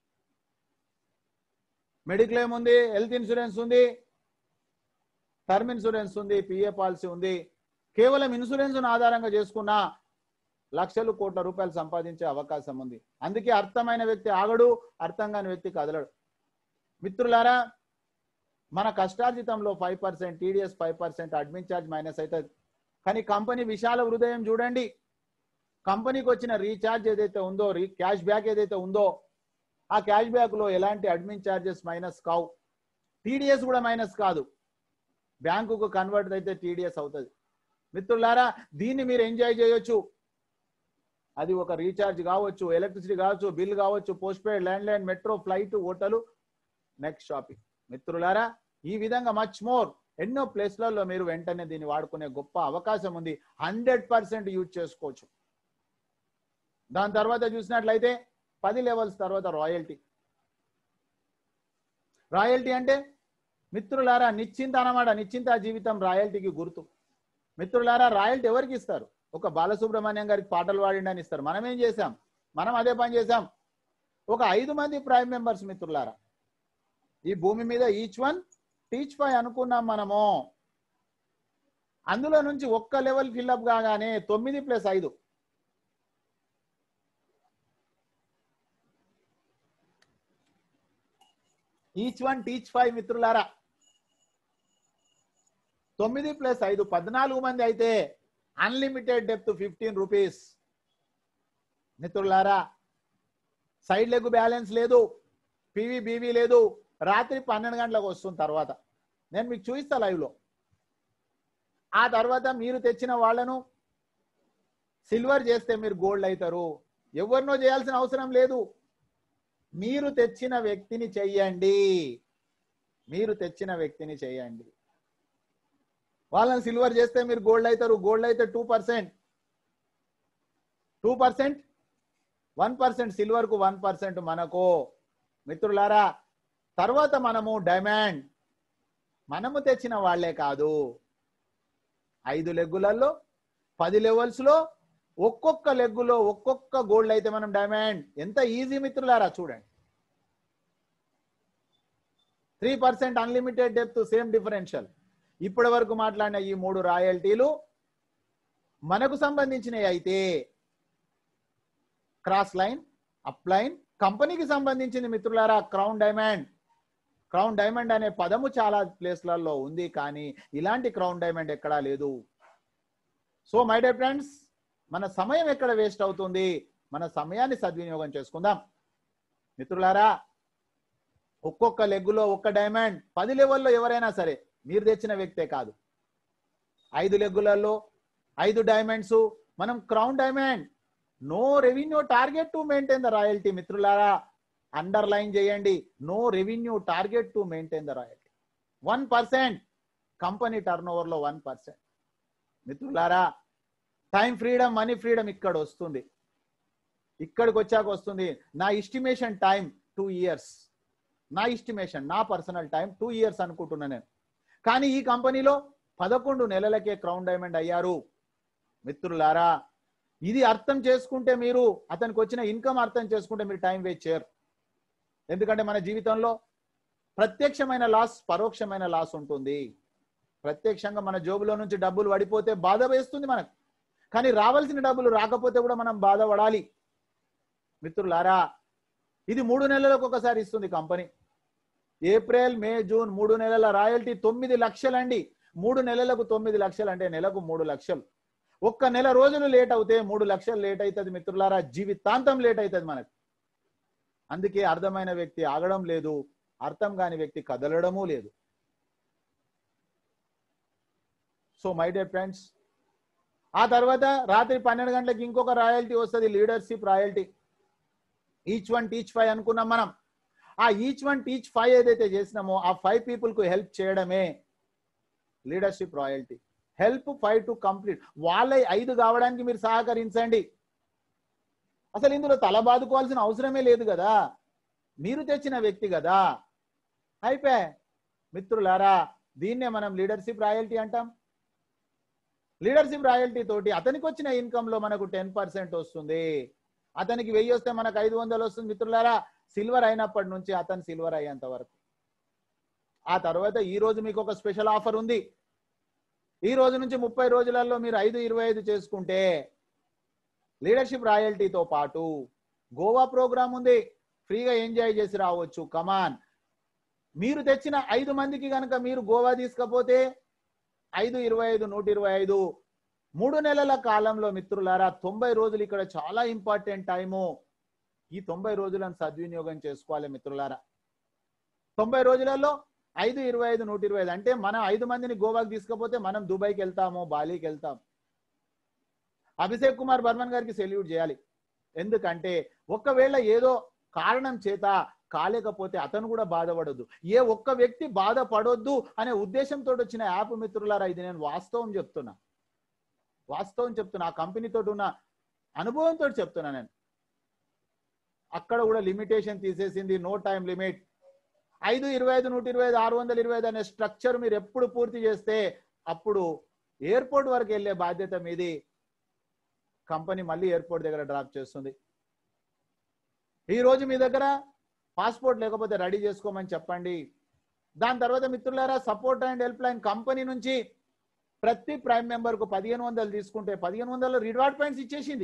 మెడిక్లెయిమ్ ఉంది, హెల్త్ ఇన్సూరెన్స్ ఉంది, టర్మ్ ఇన్సూరెన్స్ ఉంది, పిఏ పాలసీ ఉంది. కేవలం ఇన్సూరెన్స్ ఆధారంగా చేసుకున్నా లక్షలు కోట్ల రూపాయలు సంపాదించే అవకాశం ఉంది. అందుకే అర్థమైన వ్యక్తి ఆగడు, అర్థం కాని వ్యక్తి కదలడు. మిత్రులారా, మన కష్టార్జితంలో five percent TDS, five percent admin charge minus అవుతుంది. కానీ కంపెనీ విశాల హృదయం చూడండి, కంపెనీకి వచ్చిన రీఛార్జ్ ఏదైతే ఉందో, రీ క్యాష్ బ్యాక్ ఏదైతే ఉందో, ఆ క్యాష్ బ్యాక్ లో ఎలాంటి అడ్మిన్ ఛార్జెస్ మైనస్ కావు, టీడీఎస్ కూడా మైనస్ కాదు. బ్యాంకుకు కన్వర్ట్ అయితే టీడీఎస్ అవుతుంది. మిత్రులారా, దీన్ని మీరు ఎంజాయ్ చేయొచ్చు. అది ఒక రీఛార్జ్ కావచ్చు, ఎలక్ట్రిసిటీ కావచ్చు, బిల్ కావచ్చు, postpaid, landline, metro, flight, hotel, next shopping. మిత్రులారా, ఈ విధంగా మచ్ మోర్ ఎన్నో ప్లేస్లలో మీరు వెంటనే దీన్ని వాడుకునే గొప్ప అవకాశం ఉంది. హండ్రెడ్ పర్సెంట్ యూజ్ చేసుకోవచ్చు. దాని తర్వాత చూసినట్లయితే పది లెవెల్స్ తర్వాత రాయల్టీ. రాయల్టీ అంటే మిత్రులారా నిశ్చింత అన్నమాట. నిశ్చింత జీవితం రాయల్టీకి గుర్తు. మిత్రులారా, రాయల్టీ ఎవరికి ఇస్తారు? ఒక బాలసుబ్రహ్మణ్యం గారికి పాటలు పాడిండని ఇస్తారు. మనం ఏం చేశాం? మనం అదే పని చేశాం. ఒక ఐదు మంది ప్రైమ్ మెంబర్స్ మిత్రులారా, ఈ భూమి మీద ఈచ్ వన్ టీచ్ ఫైవ్ అనుకున్నాం మనము. అందులో నుంచి ఒక్క లెవెల్ ఫిల్అప్ కాగానే తొమ్మిది ప్లస్ ఐదు ఈచ్ వన్ టీచ్ ఫైవ్ మిత్రులారా, తొమ్మిది ప్లస్ ఐదు పద్నాలుగు మంది అయితే అన్లిమిటెడ్ డెప్త్ ఫిఫ్టీన్ రూపీస్. మిత్రులారా, సైడ్ లెగ్ బ్యాలెన్స్ లేదు, పీవీ బీవీ లేదు. రాత్రి పన్నెండు గంటలకు వస్తుంది. తర్వాత నేను మీకు చూపిస్తా లైవ్ లో. ఆ తర్వాత మీరు తెచ్చిన వాళ్ళను సిల్వర్ చేస్తే మీరు గోల్డ్ అవుతారు. ఎవరినో చేయాల్సిన అవసరం లేదు. మీరు తెచ్చిన వ్యక్తిని చెయ్యండి. మీరు తెచ్చిన వ్యక్తిని చేయండి. వాళ్ళని సిల్వర్ చేస్తే మీరు గోల్డ్ అవుతారు. గోల్డ్ అయితే two percent two percent one percent silver కు వన్ పర్సెంట్ మనకు. మిత్రులారా, తర్వాత మనము డైమండ్. మనము తెచ్చిన వాళ్లే కాదు, ఐదు లెగ్గులలో పది లెవెల్స్ లో ఒక్కొక్క లెగ్గులో ఒక్కొక్క గోల్డ్ అయితే మనం డైమండ్. ఎంత ఈజీ మిత్రులారా చూడండి. Three percent unlimited depth, same differential. ఇప్పటి వరకు మాట్లాడిన ఈ మూడు రాయల్టీలు మనకు సంబంధించినవి అయితే క్రాస్ లైన్, అప్ లైన్. కంపెనీకి సంబంధించింది మిత్రులారా క్రౌన్ డైమండ్. క్రౌన్ డైమండ్ అనే పదము చాలా ప్లేస్లలో ఉంది, కానీ ఇలాంటి క్రౌన్ డైమండ్ ఎక్కడా లేదు. సో మై డియర్ ఫ్రెండ్స్, మన సమయం ఎక్కడ వేస్ట్ అవుతుంది? మన సమయాన్ని సద్వినియోగం చేసుకుందాం. మిత్రులారా, ఒక్కొక్క లెగ్గులో ఒక్క డైమండ్. పది లెవెల్లో ఎవరైనా సరే, మీరు తెచ్చిన వ్యక్తే కాదు, ఐదు లెగ్గులలో ఐదు డైమండ్స్ మనం crown diamond. No revenue target to maintain the royalty. మిత్రులారా, అండర్లైన్ చేయండి, no revenue target to maintain the royalty. One percent company turnover లో వన్ పర్సెంట్. మిత్రులారా, టైం ఫ్రీడమ్, మనీ ఫ్రీడమ్ ఇక్కడ వస్తుంది. ఇక్కడికి వచ్చాక వస్తుంది. నా ఎస్టిమేషన్ టైం టూ ఇయర్స్. నా ఎస్టిమేషన్, నా పర్సనల్ టైం టూ ఇయర్స్ అనుకుంటున్నా నేను. కానీ ఈ కంపెనీలో పదకొండు నెలలకే క్రౌన్ డైమండ్ అయ్యారు. మిత్రులారా, ఇది అర్థం చేసుకుంటే, మీరు అతనికి వచ్చిన ఇన్కమ్ అర్థం చేసుకుంటే మీరు టైం వేస్ట్ చేయరు. ఎందుకంటే మన జీవితంలో ప్రత్యక్షమైన లాస్, పరోక్షమైన లాస్ ఉంటుంది. ప్రత్యక్షంగా మన జోబులో నుంచి డబ్బులు పడిపోతే బాధ వేస్తుంది మనకు, కానీ రావాల్సిన డబ్బులు రాకపోతే కూడా మనం బాధపడాలి. మిత్రులారా, ఇది మూడు నెలలకు ఒకసారి ఇస్తుంది కంపెనీ. ఏప్రిల్, మే, జూన్ మూడు నెలల రాయల్టీ తొమ్మిది లక్షలండి. మూడు నెలలకు తొమ్మిది లక్షలు అంటే నెలకు మూడు లక్షలు. ఒక్క నెల రోజులు లేట్ అవుతే మూడు లక్షలు లేట్ అవుతుంది మిత్రులారా. జీవితాంతం లేట్ అవుతుంది మనకు. అందుకే అర్థమైన వ్యక్తి ఆగడం లేదు, అర్థం కాని వ్యక్తి కదలడమూ లేదు. సో మై డియర్ ఫ్రెండ్స్, ఆ తర్వాత రాత్రి పన్నెండు గంటలకు ఇంకొక రాయల్టీ వస్తుంది, leadership royalty. Each one teach five అనుకున్నాం మనం. ఆ ఈచ్ వన్ టీచ్ ఫైవ్ ఏదైతే చేసినామో ఆ ఫైవ్ పీపుల్ కు హెల్ప్ చేయడమే leadership royalty. Help five to complete. వాళ్ళ ఐదు కావడానికి మీరు సహకరించండి. అసలు ఇందులో తల బాదుకోవాల్సిన అవసరమే లేదు కదా, మీరు తెచ్చిన వ్యక్తి కదా. అయిపోయా మిత్రులారా, దీన్నే మనం లీడర్షిప్ రాయల్టీ అంటాం. లీడర్షిప్ రాయల్టీ తోటి అతనికి వచ్చిన ఇన్కమ్ లో మనకు టెన్ పర్సెంట్ వస్తుంది. అతనికి వెయ్యి వస్తే మనకు ఐదు వందలు వస్తుంది మిత్రులారా. సిల్వర్ అయినప్పటి నుంచి అతను సిల్వర్ అయ్యేంత వరకు. ఆ తర్వాత ఈ రోజు మీకు ఒక స్పెషల్ ఆఫర్ ఉంది. ఈ రోజు నుంచి ముప్పై రోజులలో మీరు ఐదు ఇరవై ఐదు చేసుకుంటే లీడర్షిప్ రాయల్టీతో పాటు గోవా ప్రోగ్రామ్ ఉంది, ఫ్రీగా ఎంజాయ్ చేసి రావచ్చు. కమాన్, మీరు తెచ్చిన ఐదు మందికి కనుక మీరు గోవా తీసుకపోతే ఐదు ఇరవై ఐదు నూట ఇరవై ఐదు మూడు నెలల కాలంలో మిత్రులారా, తొంభై రోజులు ఇక్కడ చాలా ఇంపార్టెంట్ టైము. ఈ తొంభై రోజులను సద్వినియోగం చేసుకోవాలి మిత్రులారా. తొంభై రోజులలో ఐదు ఇరవై ఐదు నూట ఇరవై ఐదు అంటే మనం ఐదు మందిని గోవాకి తీసుకపోతే మనం దుబాయ్కి వెళ్తాము, బాలీకి వెళ్తాం. అభిషేక్ కుమార్ బర్మన్ గారికి సెల్యూట్ చేయాలి. ఎందుకంటే ఒకవేళ ఏదో కారణం చేత కాలేకపోతే అతను కూడా బాధపడొద్దు. ఏ ఒక్క వ్యక్తి బాధపడొద్దు అనే ఉద్దేశంతో వచ్చిన యాప్ మిత్రులారా. ఇది నేను వాస్తవం చెప్తున్నా, వాస్తవం చెప్తున్నా. ఆ కంపెనీతో ఉన్న అనుభవంతో చెప్తున్నా నేను. అక్కడ కూడా లిమిటేషన్ తీసేసింది, నో టైం లిమిట్. ఐదు ఇరవై ఐదు నూట ఇరవై ఐదు ఆరు వందల ఇరవై ఐదు అనే స్ట్రక్చర్ మీరు ఎప్పుడు పూర్తి చేస్తే అప్పుడు ఎయిర్పోర్ట్ వరకు వెళ్ళే బాధ్యత మీది. కంపెనీ మళ్ళీ ఎయిర్పోర్ట్ దగ్గర డ్రాప్ చేస్తుంది. ఈ రోజు మీ దగ్గర పాస్పోర్ట్ లేకపోతే రెడీ చేసుకోమని చెప్పండి. దాని తర్వాత మిత్రులారా, support and help line company నుంచి ప్రతి ప్రైమ్ మెంబర్ కు పదిహేను వందలు తీసుకుంటే పదిహేను వందల రివార్డ్ పాయింట్స్ ఇచ్చేసింది.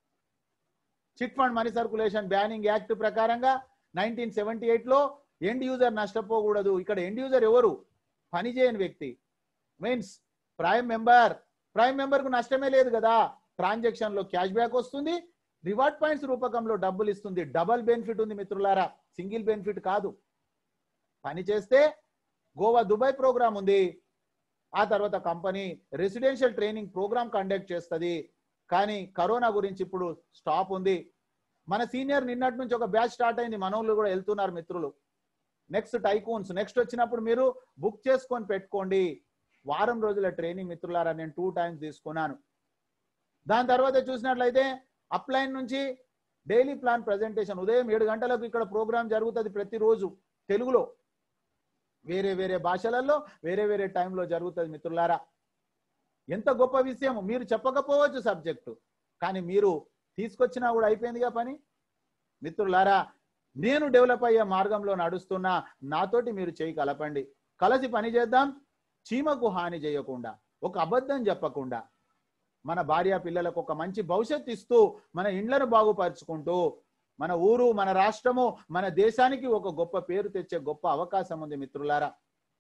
Chit fund money circulation banning act ప్రకారంగా నైన్టీన్ సెవెంటీ ఎయిట్ లో ఎండ్ యూజర్ నష్టపోకూడదు. ఇక్కడ ఎండ్ యూజర్ ఎవరు? పని చేయని వ్యక్తి, means prime member. Prime member కు నష్టమే లేదు కదా. ట్రాన్సాక్షన్ లో క్యాష్ బ్యాక్ వస్తుంది, రివార్డ్ పాయింట్స్ రూపకంలో డబ్బులు ఇస్తుంది. డబల్ బెనిఫిట్ ఉంది మిత్రులారా, సింగిల్ బెనిఫిట్ కాదు. పని చేస్తే గోవా దుబాయ్ ప్రోగ్రామ్ ఉంది. ఆ తర్వాత company residential training program conduct చేస్తుంది. కానీ కరోనా గురించి ఇప్పుడు స్టాప్ ఉంది. మన సీనియర్ నిన్నటి నుంచి ఒక బ్యాచ్ స్టార్ట్ అయింది, మనోళ్ళు కూడా వెళ్తున్నారు మిత్రులు. నెక్స్ట్ టైకూన్స్ నెక్స్ట్ వచ్చినప్పుడు మీరు బుక్ చేసుకొని పెట్టుకోండి. వారం రోజుల ట్రైనింగ్ మిత్రులారా నేను టూ టైమ్స్ తీసుకున్నాను. దాని తర్వాత చూసినట్లయితే అప్లైన్ నుంచి డైలీ ప్లాన్ ప్రజెంటేషన్ ఉదయం ఏడు గంటలకు ఇక్కడ ప్రోగ్రామ్ జరుగుతుంది ప్రతిరోజు తెలుగులో. వేరే వేరే భాషలలో వేరే వేరే టైంలో జరుగుతుంది మిత్రులారా. ఎంత గొప్ప విషయం. మీరు చెప్పకపోవచ్చు సబ్జెక్టు, కానీ మీరు తీసుకొచ్చినా కూడా అయిపోయిందిగా పని మిత్రులారా. నేను డెవలప్ అయ్యే మార్గంలో నడుస్తున్నా, నాతోటి మీరు చేయి కలపండి. కలిసి పని చేద్దాం. చీమకు హాని చేయకుండా, ఒక అబద్ధం చెప్పకుండా, మన భార్య పిల్లలకు ఒక మంచి భవిష్యత్తు ఇస్తూ, మన ఇండ్లను బాగుపరుచుకుంటూ, మన ఊరు మన రాష్ట్రము మన దేశానికి ఒక గొప్ప పేరు తెచ్చే గొప్ప అవకాశం ఉంది మిత్రులారా.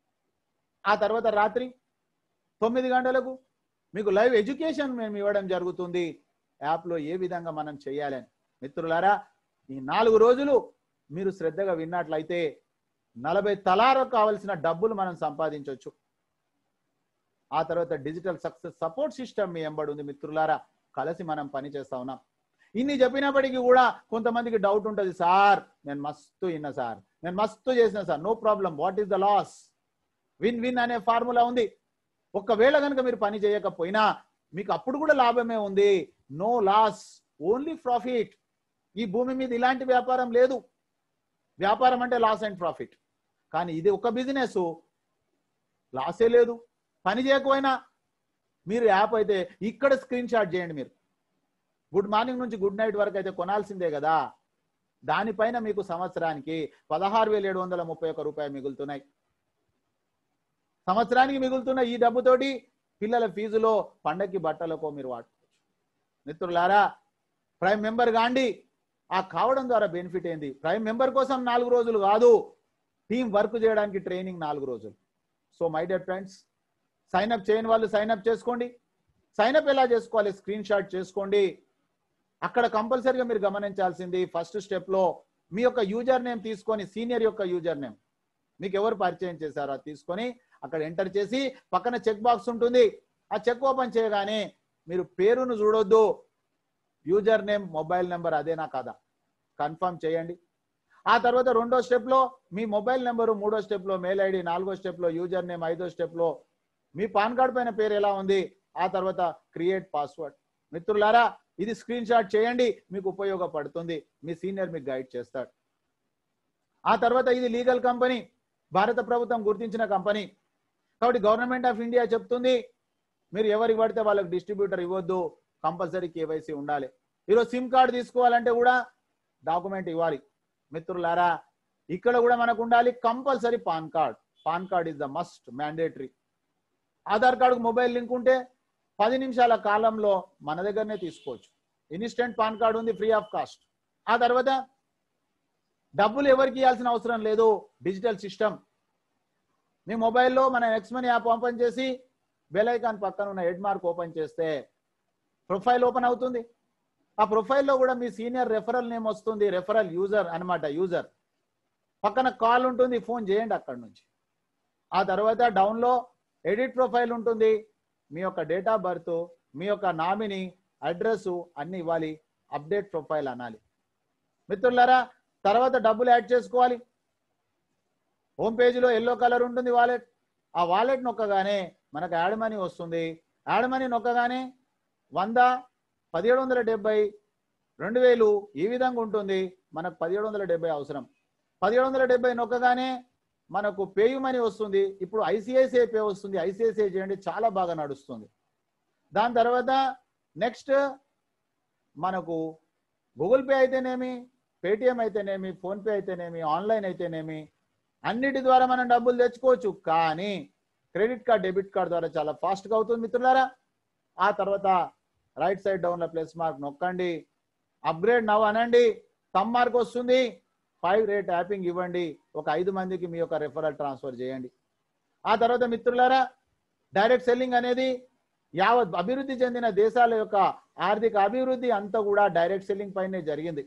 ఆ తర్వాత రాత్రి తొమ్మిది గంటలకు మీకు లైవ్ ఎడ్యుకేషన్ మేము ఇవ్వడం జరుగుతుంది. యాప్లో ఏ విధంగా మనం చేయాలని మిత్రులారా. ఈ నాలుగు రోజులు మీరు శ్రద్ధగా విన్నట్లయితే నలభై తలాలకు కావలసిన డబ్బులు మనం సంపాదించవచ్చు. ఆ తర్వాత డిజిటల్ సక్సెస్ సపోర్ట్ సిస్టమ్ మీ ఎంబడి ఉంది మిత్రులారా. కలిసి మనం పని చేస్తా ఉన్నాం. ఇన్ని చెప్పినప్పటికీ కూడా కొంతమందికి డౌట్ ఉంటుంది, సార్ నేను మస్తు విన్నా సార్, నేను మస్తు చేసిన sir. No problem. What is the loss? Win win అనే ఫార్ములా ఉంది. ఒకవేళ కనుక మీరు పని చేయకపోయినా మీకు అప్పుడు కూడా లాభమే ఉంది. No loss, only profit. ఈ భూమి మీద ఇలాంటి వ్యాపారం లేదు. వ్యాపారం అంటే లాస్ అండ్ ప్రాఫిట్, కానీ ఇది ఒక బిజినెస్, లాసే లేదు. పని చేయకపోయినా మీరు యాప్ అయితే ఇక్కడ స్క్రీన్ షాట్ చేయండి. మీరు గుడ్ మార్నింగ్ నుంచి గుడ్ నైట్ వరకు అయితే కొనాల్సిందే కదా. దానిపైన మీకు సంవత్సరానికి పదహారు వేల ఏడు వందల ముప్పై ఒక్క రూపాయలు మిగులుతున్నాయి. సంవత్సరానికి మిగులుతున్న ఈ డబ్బుతోటి పిల్లల ఫీజులో పండక్కి బట్టలకో మీరు వాడుకోవచ్చు. మిత్రులారా, ప్రైమ్ మెంబర్ కాండి. ఆ కావడం ద్వారా బెనిఫిట్ ఏంది? ప్రైమ్ మెంబర్ కోసం నాలుగు రోజులు కాదు, టీం వర్క్ చేయడానికి ట్రైనింగ్ నాలుగు రోజులు. So my dear friends, sign up చేయని వాళ్ళు సైన్అప్ చేసుకోండి. సైన్అప్ ఎలా చేసుకోవాలి? స్క్రీన్ షాట్ చేసుకోండి. అక్కడ కంపల్సరీగా మీరు గమనించాల్సింది ఫస్ట్ స్టెప్ లో మీ యొక్క యూజర్ నేమ్ తీసుకొని, సీనియర్ యొక్క యూజర్ నేమ్ మీకు ఎవరు పరిచయం చేశారో అది తీసుకొని అక్కడ ఎంటర్ చేసి పక్కన చెక్ బాక్స్ ఉంటుంది. ఆ చెక్ ఓపెన్ చేయగానే మీరు పేరును చూడొద్దు, యూజర్ నేమ్ మొబైల్ నెంబర్ అదేనా కాదా కన్ఫర్మ్ చేయండి. ఆ తర్వాత రెండో స్టెప్ లో మీ మొబైల్ నెంబరు, మూడో స్టెప్ లో మెయిల్ ఐడి, నాలుగో స్టెప్ లో యూజర్ నేమ్, ఐదో స్టెప్ లో మీ పాన్ కార్డ్ పైన పేరు ఎలా ఉంది, ఆ తర్వాత క్రియేట్ పాస్వర్డ్. మిత్రులారా ఇది స్క్రీన్ షాట్ చేయండి, మీకు ఉపయోగపడుతుంది, మీ సీనియర్ మీకు గైడ్ చేస్తాడు. ఆ తర్వాత ఇది లీగల్ కంపెనీ, భారత ప్రభుత్వం గుర్తించిన కంపెనీ కాబట్టి గవర్నమెంట్ ఆఫ్ ఇండియా చెప్తుంది మీరు ఎవరికి పడితే వాళ్ళకి డిస్ట్రిబ్యూటర్ ఇవ్వద్దు, కంపల్సరీ కేవైసీ ఉండాలి. ఈరోజు సిమ్ కార్డు తీసుకోవాలంటే కూడా డాక్యుమెంట్ ఇవ్వాలి. మిత్రులారా ఇక్కడ కూడా మనకు ఉండాలి compulsory PAN card. PAN card is the must mandatory. Aadhaar కార్డుకు మొబైల్ లింక్ ఉంటే పది నిమిషాల కాలంలో మన దగ్గరనే తీసుకోవచ్చు. ఇన్స్టెంట్ పాన్ కార్డు ఉంది, ఫ్రీ ఆఫ్ కాస్ట్. ఆ తర్వాత డబ్బులు ఎవరికి ఇవ్వాల్సిన అవసరం లేదు, డిజిటల్ సిస్టమ్. మీ మొబైల్లో మన నెక్స్ట్ మనీ యాప్ ఓపెన్ చేసి బెల్ ఐకాన్ పక్కన ఉన్న హెడ్ మార్క్ ఓపెన్ చేస్తే ప్రొఫైల్ ఓపెన్ అవుతుంది. ఆ ప్రొఫైల్లో కూడా మీ సీనియర్ రెఫరల్ నేమ్ వస్తుంది, రెఫరల్ యూజర్ అన్నమాట. యూజర్ పక్కన కాల్ ఉంటుంది, ఫోన్ చేయండి అక్కడ నుంచి. ఆ తర్వాత డౌన్లో ఎడిట్ ప్రొఫైల్ ఉంటుంది, మీ యొక్క డేట్ ఆఫ్ బర్త్, మీ యొక్క నామినీ, అడ్రస్ అన్ని ఇవ్వాలి, అప్డేట్ ప్రొఫైల్ అనాలి. మిత్రులారా తర్వాత డబ్బులు యాడ్ చేసుకోవాలి. హోమ్ పేజీలో ఎల్లో కలర్ ఉంటుంది వాలెట్. ఆ వాలెట్ నొక్కగానే మనకు యాడ్ మనీ వస్తుంది. యాడ్ మనీ నొక్కగానే వంద, పదిహేడు వందల డెబ్బై, రెండు వేలు ఈ విధంగా ఉంటుంది. మనకు పదిహేడు వందల డెబ్బై అవసరం. పదిహేడు వందల డెబ్బై నొక్కగానే మనకు పేయు మనీ వస్తుంది. ఇప్పుడు ఐసిఐసిఐ పే వస్తుంది, ఐసిఐసిఐ చేయండి, చాలా బాగా నడుస్తుంది. దాని తర్వాత నెక్స్ట్ మనకు గూగుల్ పే అయితేనేమి, పేటిఎం అయితేనేమి, ఫోన్పే అయితేనేమి, ఆన్లైన్ అయితేనేమి అన్నిటి ద్వారా మనం డబ్బులు తెచ్చుకోవచ్చు. కానీ క్రెడిట్ కార్డ్, డెబిట్ కార్డ్ ద్వారా చాలా ఫాస్ట్గా అవుతుంది మిత్రులారా. ఆ తర్వాత రైట్ సైడ్ డౌన్లో ప్లస్ మార్క్ నొక్కండి, అప్గ్రేడ్ నవ్ అనండి, థంబ్ మార్క్ వస్తుంది, ఫైవ్ రేట్ యాపింగ్ ఇవ్వండి, ఒక ఐదు మందికి మీ యొక్క రెఫరల్ ట్రాన్స్ఫర్ చేయండి. ఆ తర్వాత మిత్రులారా డైరెక్ట్ సెల్లింగ్ అనేది యావత్ అభివృద్ధి చెందిన దేశాల యొక్క ఆర్థిక అభివృద్ధి అంతా కూడా డైరెక్ట్ సెల్లింగ్ పైనే జరిగింది.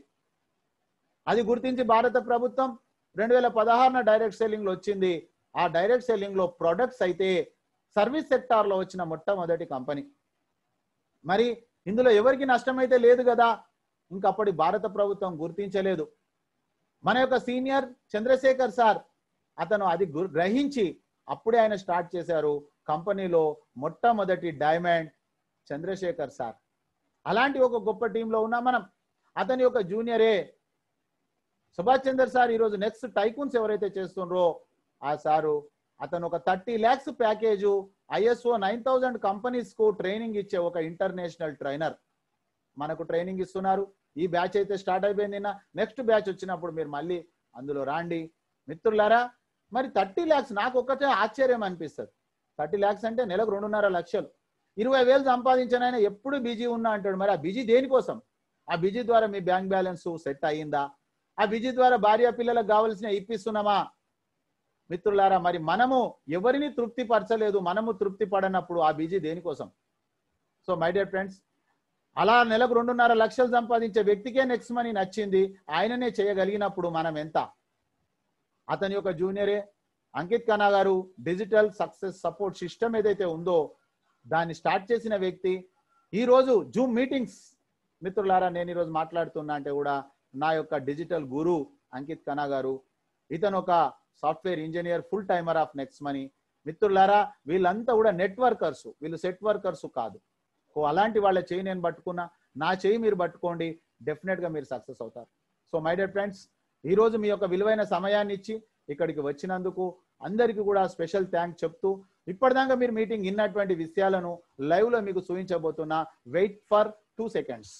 అది గుర్తించి భారత ప్రభుత్వం రెండు వేల పదహారున డైరెక్ట్ సెల్లింగ్ లో వచ్చింది. ఆ డైరెక్ట్ సెల్లింగ్ లో ప్రొడక్ట్స్ అయితే సర్వీస్ సెక్టార్ లో వచ్చిన మొట్టమొదటి కంపెనీ. మరి ఇందులో ఎవరికి నష్టమైతే లేదు కదా, ఇంకప్పటి భారత ప్రభుత్వం గుర్తించలేదు. మన యొక్క సీనియర్ చంద్రశేఖర్ సార్ అతను అది గ్రహించి అప్పుడే ఆయన స్టార్ట్ చేశారు. కంపెనీలో మొట్టమొదటి డైమండ్ చంద్రశేఖర్ సార్. అలాంటి ఒక గొప్ప టీంలో ఉన్నాం మనం. అతని యొక్క జూనియరే సుభాష్ చంద్ర సార్. ఈరోజు నెక్స్ట్ టైకూన్స్ ఎవరైతే చేస్తున్నారో ఆ సారు, అతను ఒక thirty lakhs package, ISO nine thousand companies కు ట్రైనింగ్ ఇచ్చే ఒక ఇంటర్నేషనల్ ట్రైనర్ మనకు ట్రైనింగ్ ఇస్తున్నారు. ఈ బ్యాచ్ అయితే స్టార్ట్ అయిపోయింది. నెక్స్ట్ బ్యాచ్ వచ్చినప్పుడు మీరు మళ్ళీ అందులో రాండి మిత్రులారా. మరి థర్టీ ల్యాక్స్ నాకు ఒక్కటే ఆశ్చర్యం అనిపిస్తుంది. థర్టీ ల్యాక్స్ అంటే నెలకు రెండున్నర లక్షలు. ఇరవై వేలు సంపాదించిన ఆయన ఎప్పుడు బిజీ ఉన్నా అంటాడు. మరి ఆ బిజీ దేనికోసం? ఆ బిజీ ద్వారా మీ బ్యాంక్ బ్యాలెన్స్ సెట్ అయ్యిందా? ఆ బిజీ ద్వారా భార్య పిల్లలకు కావాల్సిన ఇప్పిస్తున్నామా? మిత్రులారా మరి మనము ఎవరిని తృప్తి పరచలేదు, మనము తృప్తి పడనప్పుడు ఆ బిజీ దేనికోసం? సో మై డియర్ ఫ్రెండ్స్, అలా నెలకు రెండున్నర లక్షలు సంపాదించే వ్యక్తికే నెక్స్ట్ మనీ నచ్చింది, ఆయననే చేయగలిగినప్పుడు మనం ఎంత? అతని యొక్క జూనియరే అంకిత్ ఖన్నా గారు డిజిటల్ సక్సెస్ సపోర్ట్ సిస్టమ్ ఏదైతే ఉందో దాన్ని స్టార్ట్ చేసిన వ్యక్తి. ఈరోజు జూమ్ మీటింగ్స్ మిత్రులారా నేను ఈరోజు మాట్లాడుతున్నా అంటే కూడా నా యొక్క డిజిటల్ గురు అంకిత్ ఖన్నా గారు. ఇతను ఒక software engineer, full timer of next money. మిత్రులారా వీళ్ళంతా కూడా నెట్వర్కర్స్, వీళ్ళు సెట్ వర్కర్స్ కాదు. ఓ అలాంటి వాళ్ళ చేయి నేను పట్టుకున్నా, నా చేయి మీరు పట్టుకోండి, డెఫినెట్గా మీరు సక్సెస్ అవుతారు. సో మై డియర్ ఫ్రెండ్స్, ఈరోజు మీ యొక్క విలువైన సమయాన్ని ఇచ్చి ఇక్కడికి వచ్చినందుకు అందరికీ కూడా స్పెషల్ థ్యాంక్స్ చెప్తూ, ఇప్పటిదాకా మీరు మీటింగ్ ఇన్నటువంటి విషయాలను లైవ్ లో మీకు చూపించబోతున్నా. Wait for two seconds.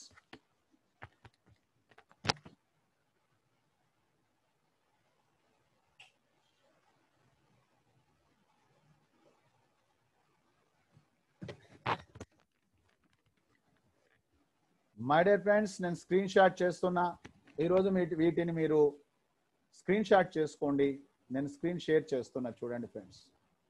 My dear friends, నేను స్క్రీన్ షాట్ చేస్తున్నా. ఈరోజు మీ వీటిని మీరు స్క్రీన్ షాట్ చేసుకోండి. నేను స్క్రీన్ షేర్ చేస్తున్నా, చూడండి ఫ్రెండ్స్.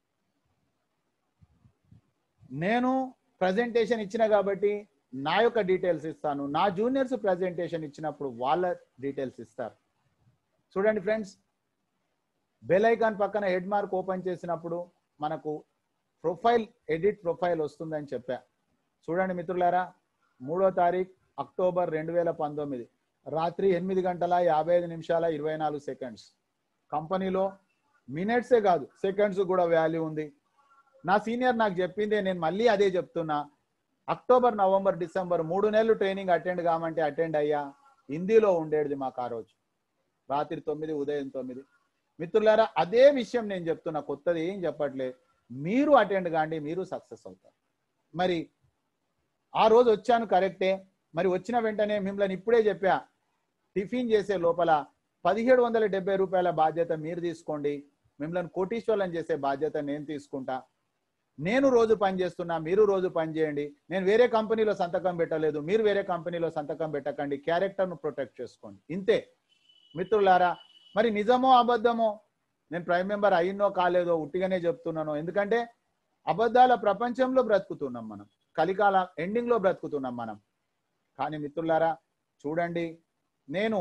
నేను ప్రజెంటేషన్ ఇచ్చిన కాబట్టి నా యొక్క డీటెయిల్స్ ఇస్తాను. నా జూనియర్స్ ప్రజెంటేషన్ ఇచ్చినప్పుడు వాళ్ళ డీటెయిల్స్ ఇస్తారు. చూడండి ఫ్రెండ్స్, బెల్ ఐకాన్ పక్కన హెడ్ మార్క్ ఓపెన్ చేసినప్పుడు మనకు ప్రొఫైల్ ఎడిట్ ప్రొఫైల్ వస్తుందని చెప్పా. చూడండి మిత్రులారా, మూడో తారీఖు అక్టోబర్ రెండు వేల పంతొమ్మిది రాత్రి ఎనిమిది గంటల యాభై ఐదు నిమిషాల ఇరవై నాలుగు సెకండ్స్. కంపెనీలో మినిట్సే కాదు సెకండ్స్ కూడా వాల్యూ ఉంది. నా సీనియర్ నాకు చెప్పిందే, నేను మళ్ళీ అదే చెప్తున్నా. అక్టోబర్ నవంబర్ డిసెంబర్ మూడు నెలలు ట్రైనింగ్ అటెండ్ కామంటే అటెండ్ అయ్యా. హిందీలో ఉండేది మాకు ఆ రోజు, రాత్రి తొమ్మిది ఉదయం తొమ్మిది. మిత్రులారా, అదే విషయం నేను చెప్తున్నా, కొత్తది ఏం చెప్పట్లే. మీరు అటెండ్ కాండి, మీరు సక్సెస్ అవుతారు. మరి ఆ రోజు వచ్చాను కరెక్టే. మరి వచ్చిన వెంటనే మిమ్మల్ని ఇప్పుడే చెప్పా, టిఫిన్ చేసే లోపల పదిహేడు వందల డెబ్బై రూపాయల బాధ్యత మీరు తీసుకోండి, మిమ్మల్ని కోటీశ్వరులను చేసే బాధ్యత నేను తీసుకుంటా. నేను రోజు పని చేస్తున్నా, మీరు రోజు పని చేయండి. నేను వేరే కంపెనీలో సంతకం పెట్టలేదు, మీరు వేరే కంపెనీలో సంతకం పెట్టకండి. క్యారెక్టర్ను ప్రొటెక్ట్ చేసుకోండి, ఇంతే మిత్రులారా. మరి నిజమో అబద్ధమో, నేను ప్రైమ్ మెంబర్ అయ్యినో కాలేదో ఉట్టిగానే చెప్తున్నాను. ఎందుకంటే అబద్ధాల ప్రపంచంలో బ్రతుకుతున్నాం మనం, కలికాల ఎండింగ్లో బ్రతుకుతున్నాం మనం. కానీ మిత్రులారా చూడండి, నేను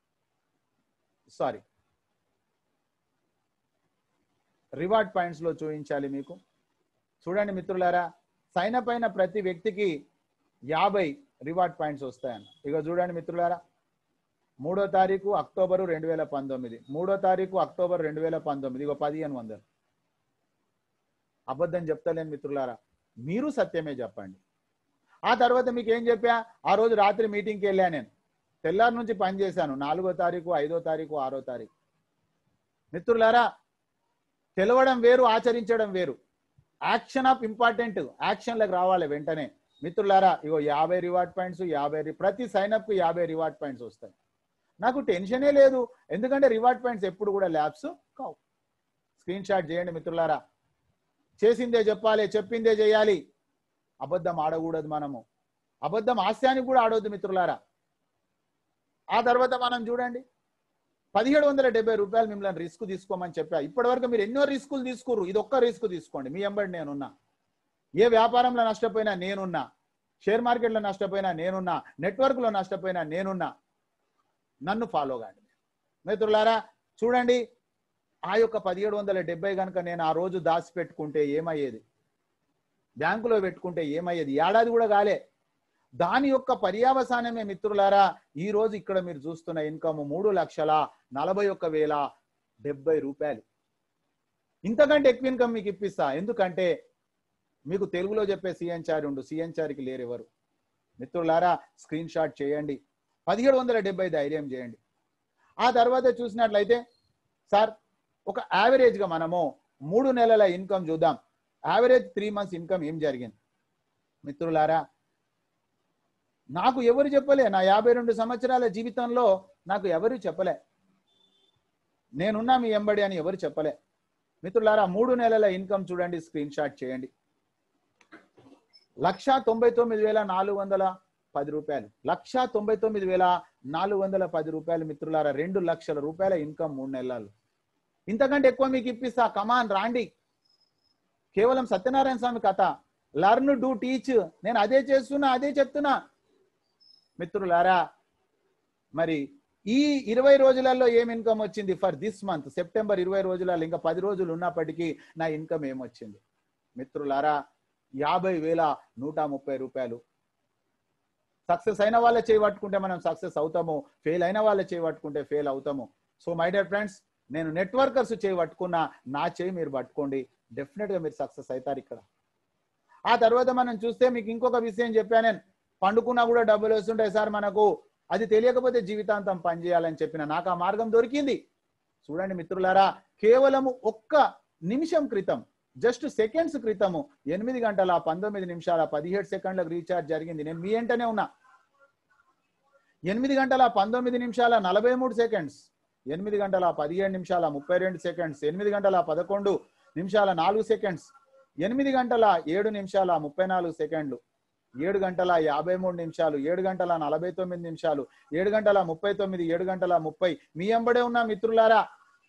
సారీ రివార్డ్ పాయింట్స్ లో చూపించాలి మీకు. చూడండి మిత్రులారా, సైన్ అప్ అయిన ప్రతి వ్యక్తికి యాభై రివార్డ్ పాయింట్స్ వస్తాయన్న. ఇక చూడండి మిత్రులారా, మూడో తారీఖు అక్టోబరు రెండు వేల పంతొమ్మిది మూడో తారీఖు అక్టోబర్ రెండు వేల పంతొమ్మిది ఇక పదిహేను వందలు. అబద్ధం చెప్తలేను మిత్రులారా, మీరు సత్యమే చెప్పండి. ఆ తర్వాత మీకు ఏం చెప్పా, ఆ రోజు రాత్రి మీటింగ్కి వెళ్ళా. నేను తెల్లారి నుంచి పని చేశాను, నాలుగో తారీఖు ఐదో తారీఖు ఆరో తారీఖు. మిత్రులారా, తెలవడం వేరు, ఆచరించడం వేరు. యాక్షన్ ఆఫ్ ఇంపార్టెంట్, యాక్షన్లకు రావాలి వెంటనే. మిత్రులారా, ఇగో యాభై రివార్డ్ పాయింట్స్, యాభై ప్రతి సైన్అప్కు యాభై రివార్డ్ పాయింట్స్ వస్తాయి. నాకు టెన్షనే లేదు, ఎందుకంటే రివార్డ్ పాయింట్స్ ఎప్పుడు కూడా ల్యాబ్స్ కావు. స్క్రీన్ షాట్ చేయండి మిత్రులారా. చేసిందే చెప్పాలి, చెప్పిందే చేయాలి. అబద్ధం ఆడకూడదు మనము, అబద్ధం హాస్యానికి కూడా ఆడవద్దు మిత్రులారా. ఆ తర్వాత మనం చూడండి, పదిహేడు వందల డెబ్బై రూపాయలు మిమ్మల్ని రిస్క్ తీసుకోమని చెప్పా. ఇప్పటి వరకు మీరు ఎన్నో రిస్కులు తీసుకుర్రు, ఇది ఒక్క రిస్క్ తీసుకోండి. మీ ఎంబడి నేనున్నా, ఏ వ్యాపారంలో నష్టపోయినా నేనున్నా, షేర్ మార్కెట్లో నష్టపోయినా నేనున్నా, నెట్వర్క్లో నష్టపోయినా నేనున్నా. నన్ను ఫాలో కాండి మిత్రులారా. చూడండి, ఆ యొక్క పదిహేడు వందల డెబ్బై కనుక నేను ఆ రోజు దాచి పెట్టుకుంటే ఏమయ్యేది, బ్యాంకులో పెట్టుకుంటే ఏమయ్యేది, ఏడాది కూడా కాలే. దాని యొక్క పర్యావసానమే మిత్రులారా ఈ రోజు ఇక్కడ మీరు చూస్తున్న ఇన్కమ్ మూడు లక్షల నలభై ఒక్క వేల డెబ్బై రూపాయలు. ఇంతకంటే ఎక్కువ ఇన్కమ్ మీకు ఇప్పిస్తా. ఎందుకంటే మీకు తెలుగులో చెప్పే సిఎన్చారి ఉండు, సిఎన్చారికి లేరు ఎవరు. మిత్రులారా, స్క్రీన్ షాట్ చేయండి, పదిహేడు వందల డెబ్బై ధైర్యం చేయండి. ఆ తర్వాత చూసినట్లయితే సార్, ఒక యావరేజ్గా మనము మూడు నెలల ఇన్కమ్ చూద్దాం. యావరేజ్ త్రీ మంత్స్ ఇన్కమ్ ఏం జరిగింది మిత్రులారా? నాకు ఎవరు చెప్పలే, నా యాభై రెండు సంవత్సరాల జీవితంలో నాకు ఎవరు చెప్పలే, నేనున్నా మీ ఎంబడి అని ఎవరు చెప్పలే. మిత్రులారా, మూడు నెలల ఇన్కమ్ చూడండి, స్క్రీన్ షాట్ చేయండి. లక్ష తొంభై తొమ్మిది వేల నాలుగు వందల పది రూపాయలు లక్ష తొంభై తొమ్మిది వేల నాలుగు వందల పది రూపాయలు మిత్రులారా, రెండు లక్షల రూపాయల ఇన్కమ్ మూడు నెలలు. ఇంతకంటే ఎక్కువ మీకు ఇప్పిస్తా, కమాన్ రాండి. కేవలం సత్యనారాయణ స్వామి కథ, లర్న్ డూ టీచ్. నేను అదే చేస్తున్నా, అదే చెప్తున్నా మిత్రులారా. మరి ఈ ఇరవై రోజులలో ఏం ఇన్కమ్ వచ్చింది ఫర్ దిస్ మంత్ సెప్టెంబర్? ఇరవై రోజులలో ఇంకా పది రోజులు ఉన్నప్పటికీ నా ఇన్కమ్ ఏమొచ్చింది మిత్రులారా? యాభై వేల నూట ముప్పై రూపాయలు. సక్సెస్ అయిన వాళ్ళే చేయబట్టుకుంటే మనం సక్సెస్ అవుతాము, ఫెయిల్ అయిన వాళ్ళే చేయబట్టుకుంటే ఫెయిల్ అవుతాము. సో మై డియర్ ఫ్రెండ్స్, నేను నెట్వర్కర్స్ చేయి పట్టుకున్నా, నా చేయి మీరు పట్టుకోండి, డెఫినెట్ గా మీరు సక్సెస్ అవుతారు ఇక్కడ. ఆ తర్వాత మనం చూస్తే మీకు ఇంకొక విషయం చెప్పాను నేను, పండుకున్నా కూడా డబ్బులు వస్తుంటాయి సార్ మనకు, అది తెలియకపోతే జీవితాంతం పనిచేయాలని చెప్పిన నాకు ఆ మార్గం దొరికింది. చూడండి మిత్రులారా, కేవలము ఒక్క నిమిషం క్రితం, జస్ట్ సెకండ్స్ క్రితము ఎనిమిది గంటల పంతొమ్మిది నిమిషాల పదిహేడు సెకండ్లకు రీఛార్జ్ జరిగింది. నేను మీ వెంటనే ఉన్నా. ఎనిమిది గంటల పంతొమ్మిది నిమిషాల నలభై మూడు సెకండ్స్, ఎనిమిది గంటల పదిహేడు నిమిషాల ముప్పై రెండు సెకండ్స్, ఎనిమిది గంటల పదకొండు నిమిషాల నాలుగు సెకండ్స్, ఎనిమిది గంటల ఏడు నిమిషాల ముప్పై నాలుగు సెకండ్లు, ఏడు గంటల యాభై మూడు నిమిషాలు, ఏడు గంటల నలభై తొమ్మిది నిమిషాలు, ఏడు గంటల ముప్పై తొమ్మిది, ఏడు గంటల ముప్పై. మీ ఎంబడే ఉన్నా మిత్రులారా,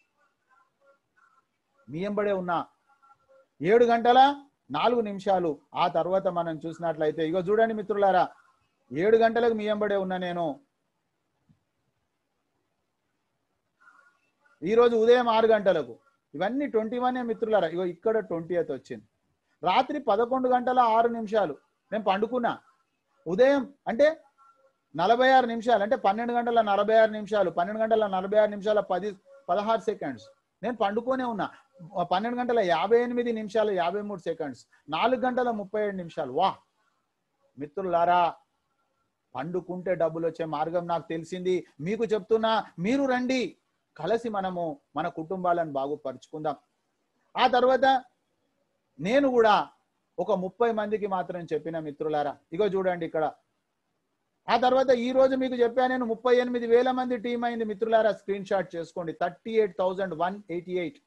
మీ ఎంబడే ఉన్నా. ఏడు గంటల నాలుగు నిమిషాలు. ఆ తర్వాత మనం చూసినట్లయితే ఇగో చూడండి మిత్రులారా, ఏడు గంటలకు మీ ఎంబడే ఉన్నా నేను. ఈ రోజు ఉదయం ఆరు గంటలకు. ఇవన్నీ ట్వంటీ వన్ మిత్రులారా. ఇగో ఇక్కడ ట్వంటీ ఎయిత్ వచ్చింది. రాత్రి పదకొండు గంటల ఆరు నిమిషాలు నేను పండుకున్నా. ఉదయం అంటే నలభై ఆరు నిమిషాలు అంటే పన్నెండు గంటల నలభై ఆరు నిమిషాలు పన్నెండు గంటల నలభై ఆరు నిమిషాల పది పదహారు సెకండ్స్ నేను పండుకొనే ఉన్నా. పన్నెండు గంటల యాభై ఎనిమిది నిమిషాలు యాభై మూడు సెకండ్స్ నాలుగు గంటల ముప్పై ఏడు నిమిషాలు. వా మిత్రులారా, పండుకుంటే డబ్బులు వచ్చే మార్గం నాకు తెలిసింది. మీకు చెప్తున్నా, మీరు రండి, కలిసి మనము మన కుటుంబాలను బాగుపరుచుకుందాం. ఆ తర్వాత నేను కూడా ఒక ముప్పై మందికి మాత్రం చెప్పిన మిత్రులారా. ఇగో చూడండి ఇక్కడ. ఆ తర్వాత ఈ రోజు మీకు చెప్పా నేను ముప్పై ఎనిమిది వేల మంది టీం అయింది మిత్రులారా. స్క్రీన్ షాట్ చేసుకోండి. Thirty eight thousand one eighty eight.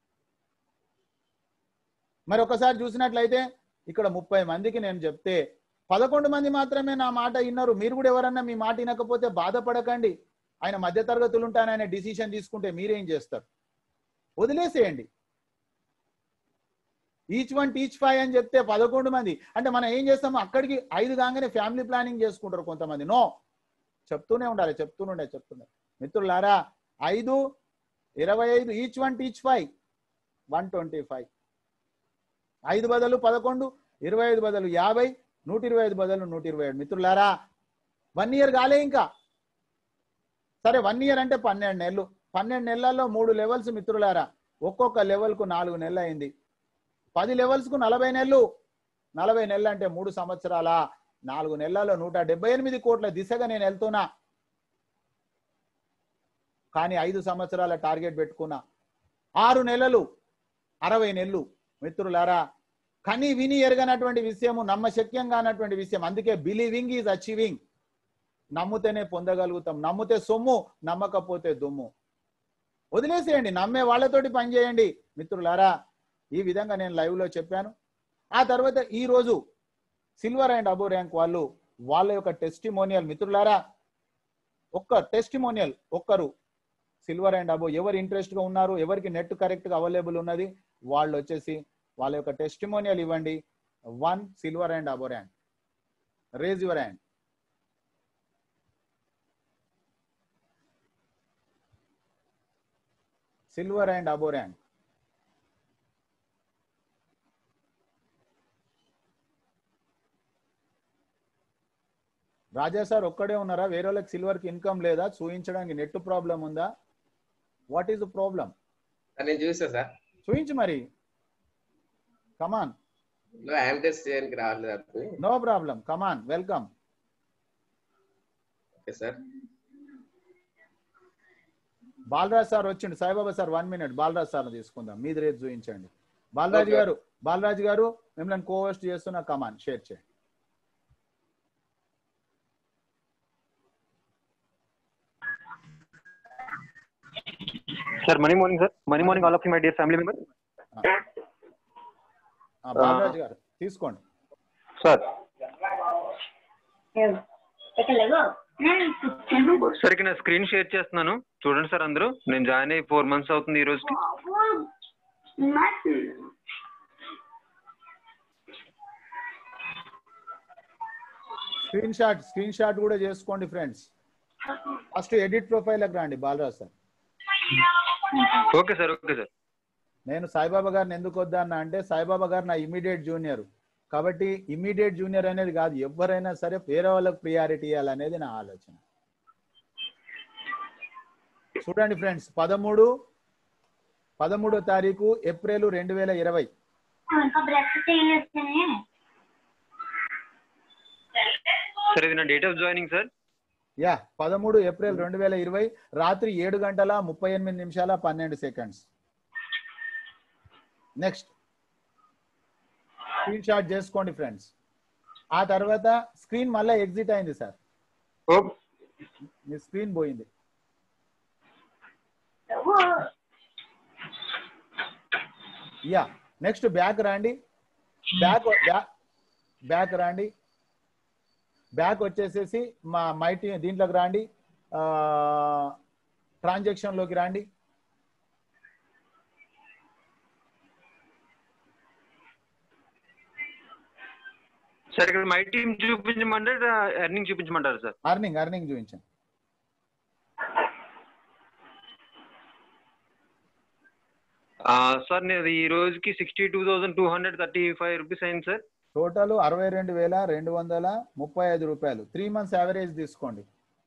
మరి ఒకసారి చూసినట్లయితే ఇక్కడ ముప్పై మందికి నేను చెప్తే పదకొండు మంది మాత్రమే నా మాట విన్నారు. మీరు కూడా ఎవరన్నా మీ మాట వినకపోతే బాధపడకండి. ఆయన మధ్య తరగతులు ఉంటానని డిసిషన్ తీసుకుంటే మీరేం చేస్తారు? వదిలేసేయండి. ఈచ్ వన్ టీచ్ ఫైవ్ అని చెప్తే పదకొండు మంది అంటే మనం ఏం చేస్తాము, అక్కడికి ఐదు కాగానే ఫ్యామిలీ ప్లానింగ్ చేసుకుంటారు కొంతమంది. నో, చెప్తూనే ఉండాలి, చెప్తూనే ఉండాలి చెప్తున్నారు మిత్రులారా. ఐదు ఇరవై ఐదు each one teach five one twenty five. ఐదు బదులు పదకొండు, ఇరవై ఐదు బదులు యాభై, నూట ఇరవై ఐదు బదులు నూట ఇరవై ఏడు. మిత్రులారా, వన్ ఇయర్ కాలే ఇంకా. సరే, వన్ ఇయర్ అంటే పన్నెండు నెలలు. పన్నెండు నెలల్లో మూడు లెవెల్స్ మిత్రులారా. ఒక్కొక్క లెవెల్కు నాలుగు నెలలు అయింది. పది లెవెల్స్కు నలభై నెలలు. నలభై నెలలు అంటే మూడు సంవత్సరాల నాలుగు నెలల్లో నూట డెబ్బై ఎనిమిది కోట్ల దిశగా నేను వెళ్తున్నా. కానీ ఐదు సంవత్సరాల టార్గెట్ పెట్టుకున్నా. ఆరు నెలలు అరవై నెలలు. మిత్రులారా, కని విని ఎరగనటువంటి విషయము, నమ్మశక్యంగా అన్నటువంటి విషయం. అందుకే బిలీవింగ్ ఈజ్ అచీవింగ్. నమ్ముతేనే పొందగలుగుతాం. నమ్మితే సొమ్ము, నమ్మకపోతే దుమ్ము. వదిలేసేయండి, నమ్మే వాళ్ళతోటి పనిచేయండి మిత్రులారా. ఈ విధంగా నేను లైవ్ లో చెప్పాను. ఆ తర్వాత ఈ రోజు సిల్వర్ అండ్ అబో ర్యాంక్ వాళ్ళు వాళ్ళ యొక్క టెస్టిమోనియల్ మిత్రులారా, ఒక్క టెస్టిమోనియల్ ఒక్కరు సిల్వర్ అండ్ అబో ఎవరు ఇంట్రెస్ట్ గా ఉన్నారు, ఎవరికి నెట్ కరెక్ట్ గా అవైలబుల్ ఉన్నది, వాళ్ళు వచ్చేసి వాళ్ళ యొక్క టెస్టిమోనియల్ ఇవ్వండి. One silver and above rank. Raise your hand. Silver and above rank. Raja sir ఒక్కడే ఉన్నారా? వేరే వాళ్ళకి సిల్వర్ కి ఇన్కమ్ లేదా? చూపించడానికి నెట్ ప్రాబ్లం ఉందా? What is the problem? నేను చూసా సార్. చూపించు మరి. Come on. No problem. Come on, welcome. Okay sir. Balraj sir వచ్చిండు. Saibaba sir one minute Balraj sir తీసుకుందాం. మీది రేపు చూపించండి. బాలరాజు గారు, బాలరాజు గారు మిమ్మల్ని కోహోస్ట్ చేస్తున్నా. కమాన్, షేర్ చేయండి. Sir, money morning, sir. Money morning, all of you, my dear family members. Balaraju గారు తీసుకోండి. సార్ సార్ ఇక్కడ స్క్రీన్ షేర్ చేస్తున్నాను, చూడండి సార్. అందరూ నేను జాయిన్ అయ్యి ఫోర్ మంత్స్ అవుతుంది ఈ రోజుకి. స్క్రీన్ షాట్ స్క్రీన్ షాట్ కూడా చేసుకోండి ఫ్రెండ్స్. ఫస్ట్ ఎడిట్ ప్రొఫైల్కి రండి Balaraju sir. Okay sir, okay sir. నేను సాయిబాబా గారిని ఎందుకు వద్దన్నా అంటే, సాయిబాబా గారు నా ఇమీడియట్ జూనియర్ కాబట్టి, ఇమీడియట్ జూనియర్ అనేది కాదు, ఎవరైనా సరే వేరే వాళ్ళకి ప్రియారిటీ ఇవ్వాలనేది నా ఆలోచన. చూడండి ఫ్రెండ్స్, పదమూడు పదమూడో తారీఖు ఏప్రిల్ రెండు వేల ఇరవై సార్. ఇది నా date of joining sir. Yeah, పదమూడు ఏప్రిల్ రెండు వేల ఇరవై రాత్రి ఏడు గంటల ముప్పై ఎనిమిది నిమిషాల పన్నెండు సెకండ్స్. నెక్స్ట్ స్క్రీన్ షాట్ చేసుకోండి ఫ్రెండ్స్. ఆ తర్వాత స్క్రీన్ మళ్ళీ ఎగ్జిట్ అయింది సార్. మీ స్క్రీన్ పోయింది. యా, నెక్స్ట్ బ్యాక్ రండి. బ్యాక్ బ్యాక్ రండి. బ్యాక్ వచ్చేసేసి మా మైటీ దీంట్లోకి రండి. ట్రాన్సాక్షన్ లోకి రండి. సార్ ఇక్కడ మై టీమ్ చూపించమంటారు, ఎర్నింగ్ చూపించమంటారు సార్? అర్నింగ్ అర్నింగ్ చూపించండి. సార్ నేను ఈ రోజుకి sixty two thousand two hundred thirty five rupees అయింది సార్. టోటల్ అరవై రెండు వేల రెండు వందల ముప్పై ఐదు రూపాయలు. త్రీ మంత్స్ యావరేజ్ తీసుకోండి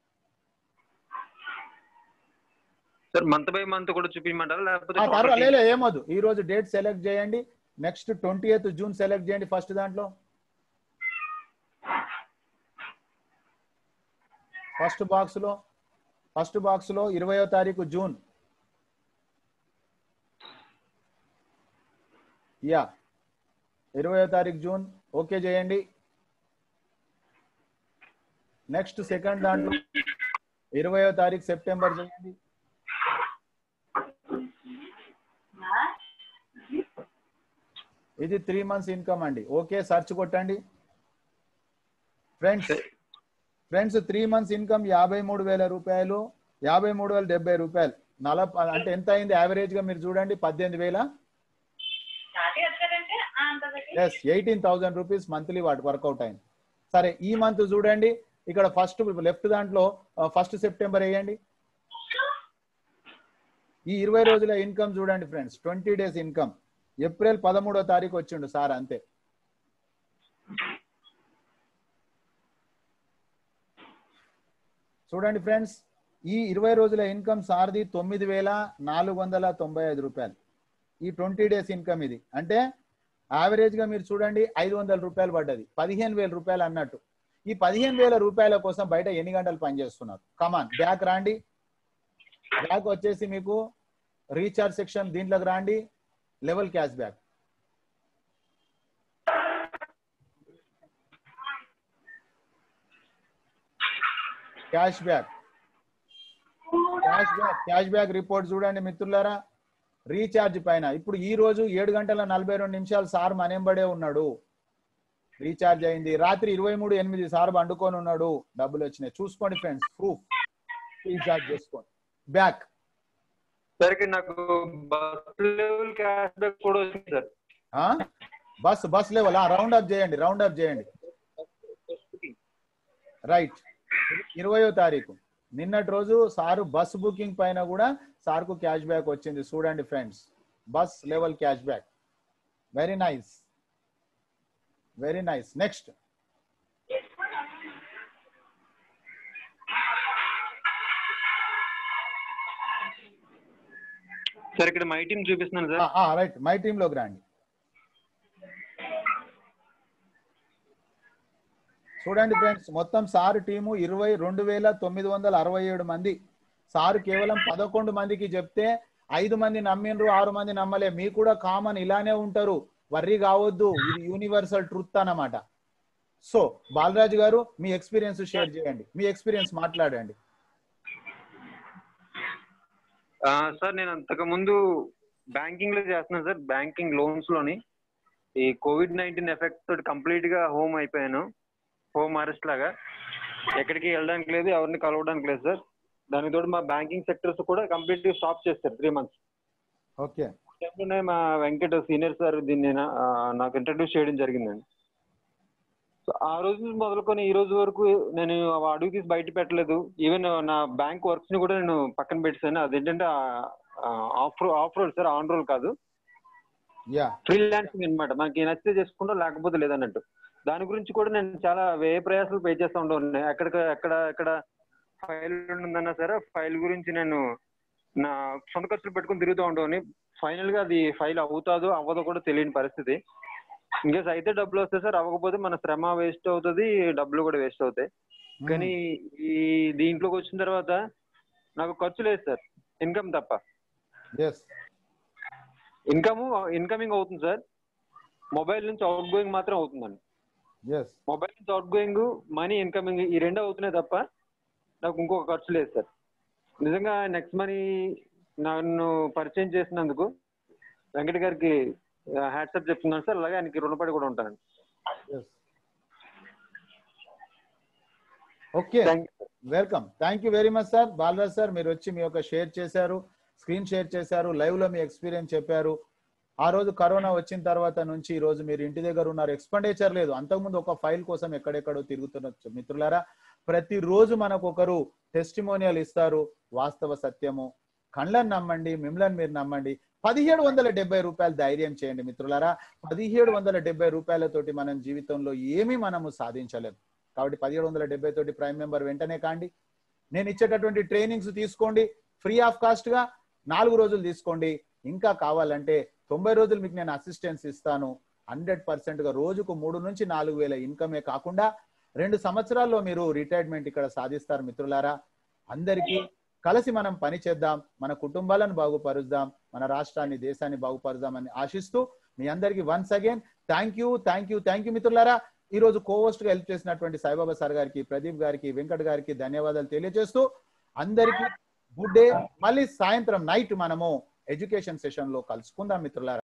సార్. మంత్ బై మంత్ కూడా చూపించమంటారా లేకపోతే? పర్వాలేదు, ఏమొద్దు. ఈ రోజు డేట్ సెలెక్ట్ చేయండి. Next twenty eighth June select చేయండి. ఫస్ట్ దాంట్లో ఫస్ట్ బాక్స్ లో ఫస్ట్ బాక్స్ లో ఇరవయో తారీఖు జూన్. యా ఇరవయో తారీఖు జూన్ ఓకే చేయండి. నెక్స్ట్ సెకండ్ దాంట్లో ఇరవయో తారీఖు సెప్టెంబర్ చేయండి. ఇది త్రీ మంత్స్ ఇన్కమ్ అండి. ఓకే సర్చ్ కొట్టండి friends. Friends three months income యాభై మూడు వేల రూపాయలు, యాభై మూడు వేల డెబ్బై రూపాయలు. నలభై అంటే ఎంత అయింది యావరేజ్ గా మీరు చూడండి, పద్దెనిమిది వేల yes eighteen thousand rupees monthly వాటి వర్కౌట్ అయింది. సరే ఈ మంత్ చూడండి, ఇక్కడ ఫస్ట్ లెఫ్ట్ దాంట్లో ఫస్ట్ సెప్టెంబర్ వేయండి. ఈ ఇరవై రోజుల ఇన్కమ్ చూడండి friends, twenty days income. April పదమూడో తారీఖు వచ్చిండు సార్, అంతే. చూడండి ఫ్రెండ్స్, ఈ ఇరవై రోజుల ఇన్కమ్ సార్ది తొమ్మిది వేల నాలుగు వందల తొంభై ఐదు రూపాయలు. ఈ ట్వంటీ డేస్ ఇన్కమ్ ఇది. అంటే యావరేజ్ గా మీరు చూడండి ఐదు వందల రూపాయలు పడ్డది, పదిహేను వేల రూపాయలు అన్నట్టు. ఈ పదిహేను వేల రూపాయల కోసం బయట ఎన్ని గంటలు పనిచేస్తున్నారు? కమాన్ బ్యాక్ రాండి. బ్యాక్ వచ్చేసి మీకు రీఛార్జ్ సెక్షన్ దీంట్లోకి రాండి. Level cash back, cash back cash back cash back report చూడండి మిత్రులారా. రీఛార్జ్ పైన ఇప్పుడు ఈ రోజు ఏడు గంటల నలభై రెండు నిమిషాలు సార్ మనేంబడే ఉన్నాడు, రీఛార్జ్ అయింది. రాత్రి ఇరవై మూడు ఎనిమిది సార్ వండుకొని ఉన్నాడు, డబ్బులు వచ్చినాయి. చూసుకోండి ఫ్రెండ్స్, ప్రూఫ్. రీఛార్జ్ చేసుకోండి. బ్యాక్ నాకు బస్ లెవెల్ క్యాష్ బ్యాక్ కూడా వచ్చింది sir. Bus bus level round up చేయండి, రౌండ్ అప్ చేయండి. రైట్, ఇరవయో తారీఖు నిన్నటి రోజు సారు బస్ బుకింగ్ పైన కూడా సార్కు క్యాష్ బ్యాక్ వచ్చింది. చూడండి friends, bus level cash back. Very nice, very nice. Next sir ఇక్కడ మై టీమ్ చూపిస్తున్నాను సార్. రైట్, మై టీమ్ లోకి రండి. చూడండి ఫ్రెండ్స్, మొత్తం సార్ టీము ఇరవై రెండు వేల తొమ్మిది వందల అరవై ఏడు మంది. సారు కేవలం పదకొండు మందికి చెప్తే ఐదు మంది నమ్మిండ్రు, ఆరు మంది నమ్మలే. మీకు కూడా కామన్ ఇలానే ఉంటారు, వర్రీ కావద్దు. ఇది యూనివర్సల్ ట్రూత్ అన్నమాట. సో బాలరాజు గారు మీ ఎక్స్పీరియన్స్ షేర్ చేయండి, మీ ఎక్స్పీరియన్స్ మాట్లాడండి. సార్ నేను అంతకు ముందు బ్యాంకింగ్ లో చేస్తున్నాను సార్, బ్యాంకింగ్ లోన్స్ లోని. ఈ కోవిడ్ నైన్టీన్ ఎఫెక్ట్ తోటి కంప్లీట్ గా హోమ్ అయిపోయాను, హోమ్ అరెస్ట్ లాగా. ఎక్కడికి వెళ్ళడానికి లేదు, ఎవరిని కలవడానికి లేదు సార్. దానికి తోడు మా బ్యాంకింగ్ సెక్టర్స్ కూడా కంప్లీట్ గా స్టాప్ చేస్తారు త్రీ మంత్స్. ఓకే, మా వెంకట సీనియర్ సార్ దీన్ని నాకు ఇంట్రడ్యూస్ చేయడం జరిగిందండి. సో ఆ రోజు మొదలుకొని ఈ రోజు వరకు నేను అడుగు తీసి బయట పెట్టలేదు. ఈవెన్ నా బ్యాంక్ వర్క్స్ ని కూడా నేను పక్కన పెట్టాను. అదేంటంటే off off road sir, on roll కాదు, ఫ్రీలాన్సింగ్ అనమాట. మనకి నచ్చితే చేసుకుంటాం, లేకపోతే లేదన్నట్టు. దాని గురించి కూడా నేను చాలా వ్యయ ప్రయాసాలు పే చేస్తూ ఉంటాను. ఎక్కడ ఎక్కడ ఎక్కడ ఫైల్ ఉందన్నా సరే ఫైల్ గురించి నేను నా సొంత ఖర్చులు పెట్టుకుని తిరుగుతూ ఉంటాను. ఫైనల్ గా అది ఫైల్ అవుతాదో అవ్వదో కూడా తెలియని పరిస్థితి. ఇంకేస్ అయితే డబ్బులు వస్తాయి సార్, అవ్వకపోతే మన శ్రమ వేస్ట్ అవుతుంది, డబ్బులు కూడా వేస్ట్ అవుతాయి. కానీ ఈ దీంట్లోకి వచ్చిన తర్వాత నాకు ఖర్చు లేదు సార్, ఇన్కమ్ తప్ప. ఇన్కమ్ ఇన్కమింగ్ అవుతుంది సార్, మొబైల్ నుంచి అవుట్ గోయింగ్ మాత్రం అవుతుందండి. మొబైల్ నుంచి అవుట్ గోయింగ్, మనీ ఇన్కమింగ్, ఈ రెండు అవుతున్నాయి తప్ప నాకు ఇంకొక ఖర్చు లేదు సార్. నిజంగా నెక్స్ట్ మనీ నన్ను పరిచయం చేసినందుకు వెంకట గారికి హ్యాట్సప్ చెప్తున్నాను సార్. అలాగే ఆయనకి రుణపడి కూడా ఉంటానండి. Okay, welcome. Thank you very much sir. Balraj sir మీరు వచ్చి మీ యొక్క షేర్ చేశారు, స్క్రీన్ షేర్ చేశారు, లైవ్ లో మీ ఎక్స్పీరియన్స్ చెప్పారు. ఆ రోజు కరోనా వచ్చిన తర్వాత నుంచి ఈ రోజు మీరు ఇంటి దగ్గర ఉన్నారు, ఎక్స్పెండిచర్ లేదు. అంతకుముందు ఒక ఫైల్ కోసం ఎక్కడెక్కడో తిరుగుతున్న మిత్రులారా, ప్రతిరోజు మనకు ఒకరు టెస్టిమోనియల్ ఇస్తారు, వాస్తవ సత్యము. కళ్ళని నమ్మండి, మిమ్మల్ని మీరు నమ్మండి. పదిహేడు వందల డెబ్బై రూపాయలు ధైర్యం చేయండి మిత్రులారా. పదిహేడు వందల డెబ్బై రూపాయలతోటి మనం జీవితంలో ఏమీ మనము సాధించలేము. కాబట్టి పదిహేడు వందల డెబ్బై తోటి ప్రైమ్ మెంబర్ వెంటనే కాండి. నేను ఇచ్చేటటువంటి ట్రైనింగ్స్ తీసుకోండి ఫ్రీ ఆఫ్ కాస్ట్ గా, నాలుగు రోజులు తీసుకోండి. ఇంకా కావాలంటే తొంభై రోజులు మీకు నేను అసిస్టెన్స్ ఇస్తాను. హండ్రెడ్ పర్సెంట్ గా రోజుకు మూడు నుంచి నాలుగు వేల ఇన్కమే కాకుండా రెండు సంవత్సరాల్లో మీరు రిటైర్మెంట్ ఇక్కడ సాధిస్తారు మిత్రులారా. అందరికీ కలిసి మనం పని చేద్దాం, మన కుటుంబాలను బాగుపరుద్దాం, మన రాష్ట్రాన్ని దేశాన్ని బాగుపరుద్దామని ఆశిస్తూ మీ అందరికీ once again thank you thank you thank you మిత్రులారా. ఈ రోజు కోహోస్ట్ గా హెల్ప్ చేసినటువంటి సాయిబాబా సార్ గారికి, ప్రదీప్ గారికి, వెంకట్ గారికి ధన్యవాదాలు తెలియజేస్తూ అందరికీ గుడ్ డే. మళ్ళీ సాయంత్రం నైట్ మనము ఎడ్యుకేషన్ సెషన్ లో కలుసుకుందాం మిత్రులారా.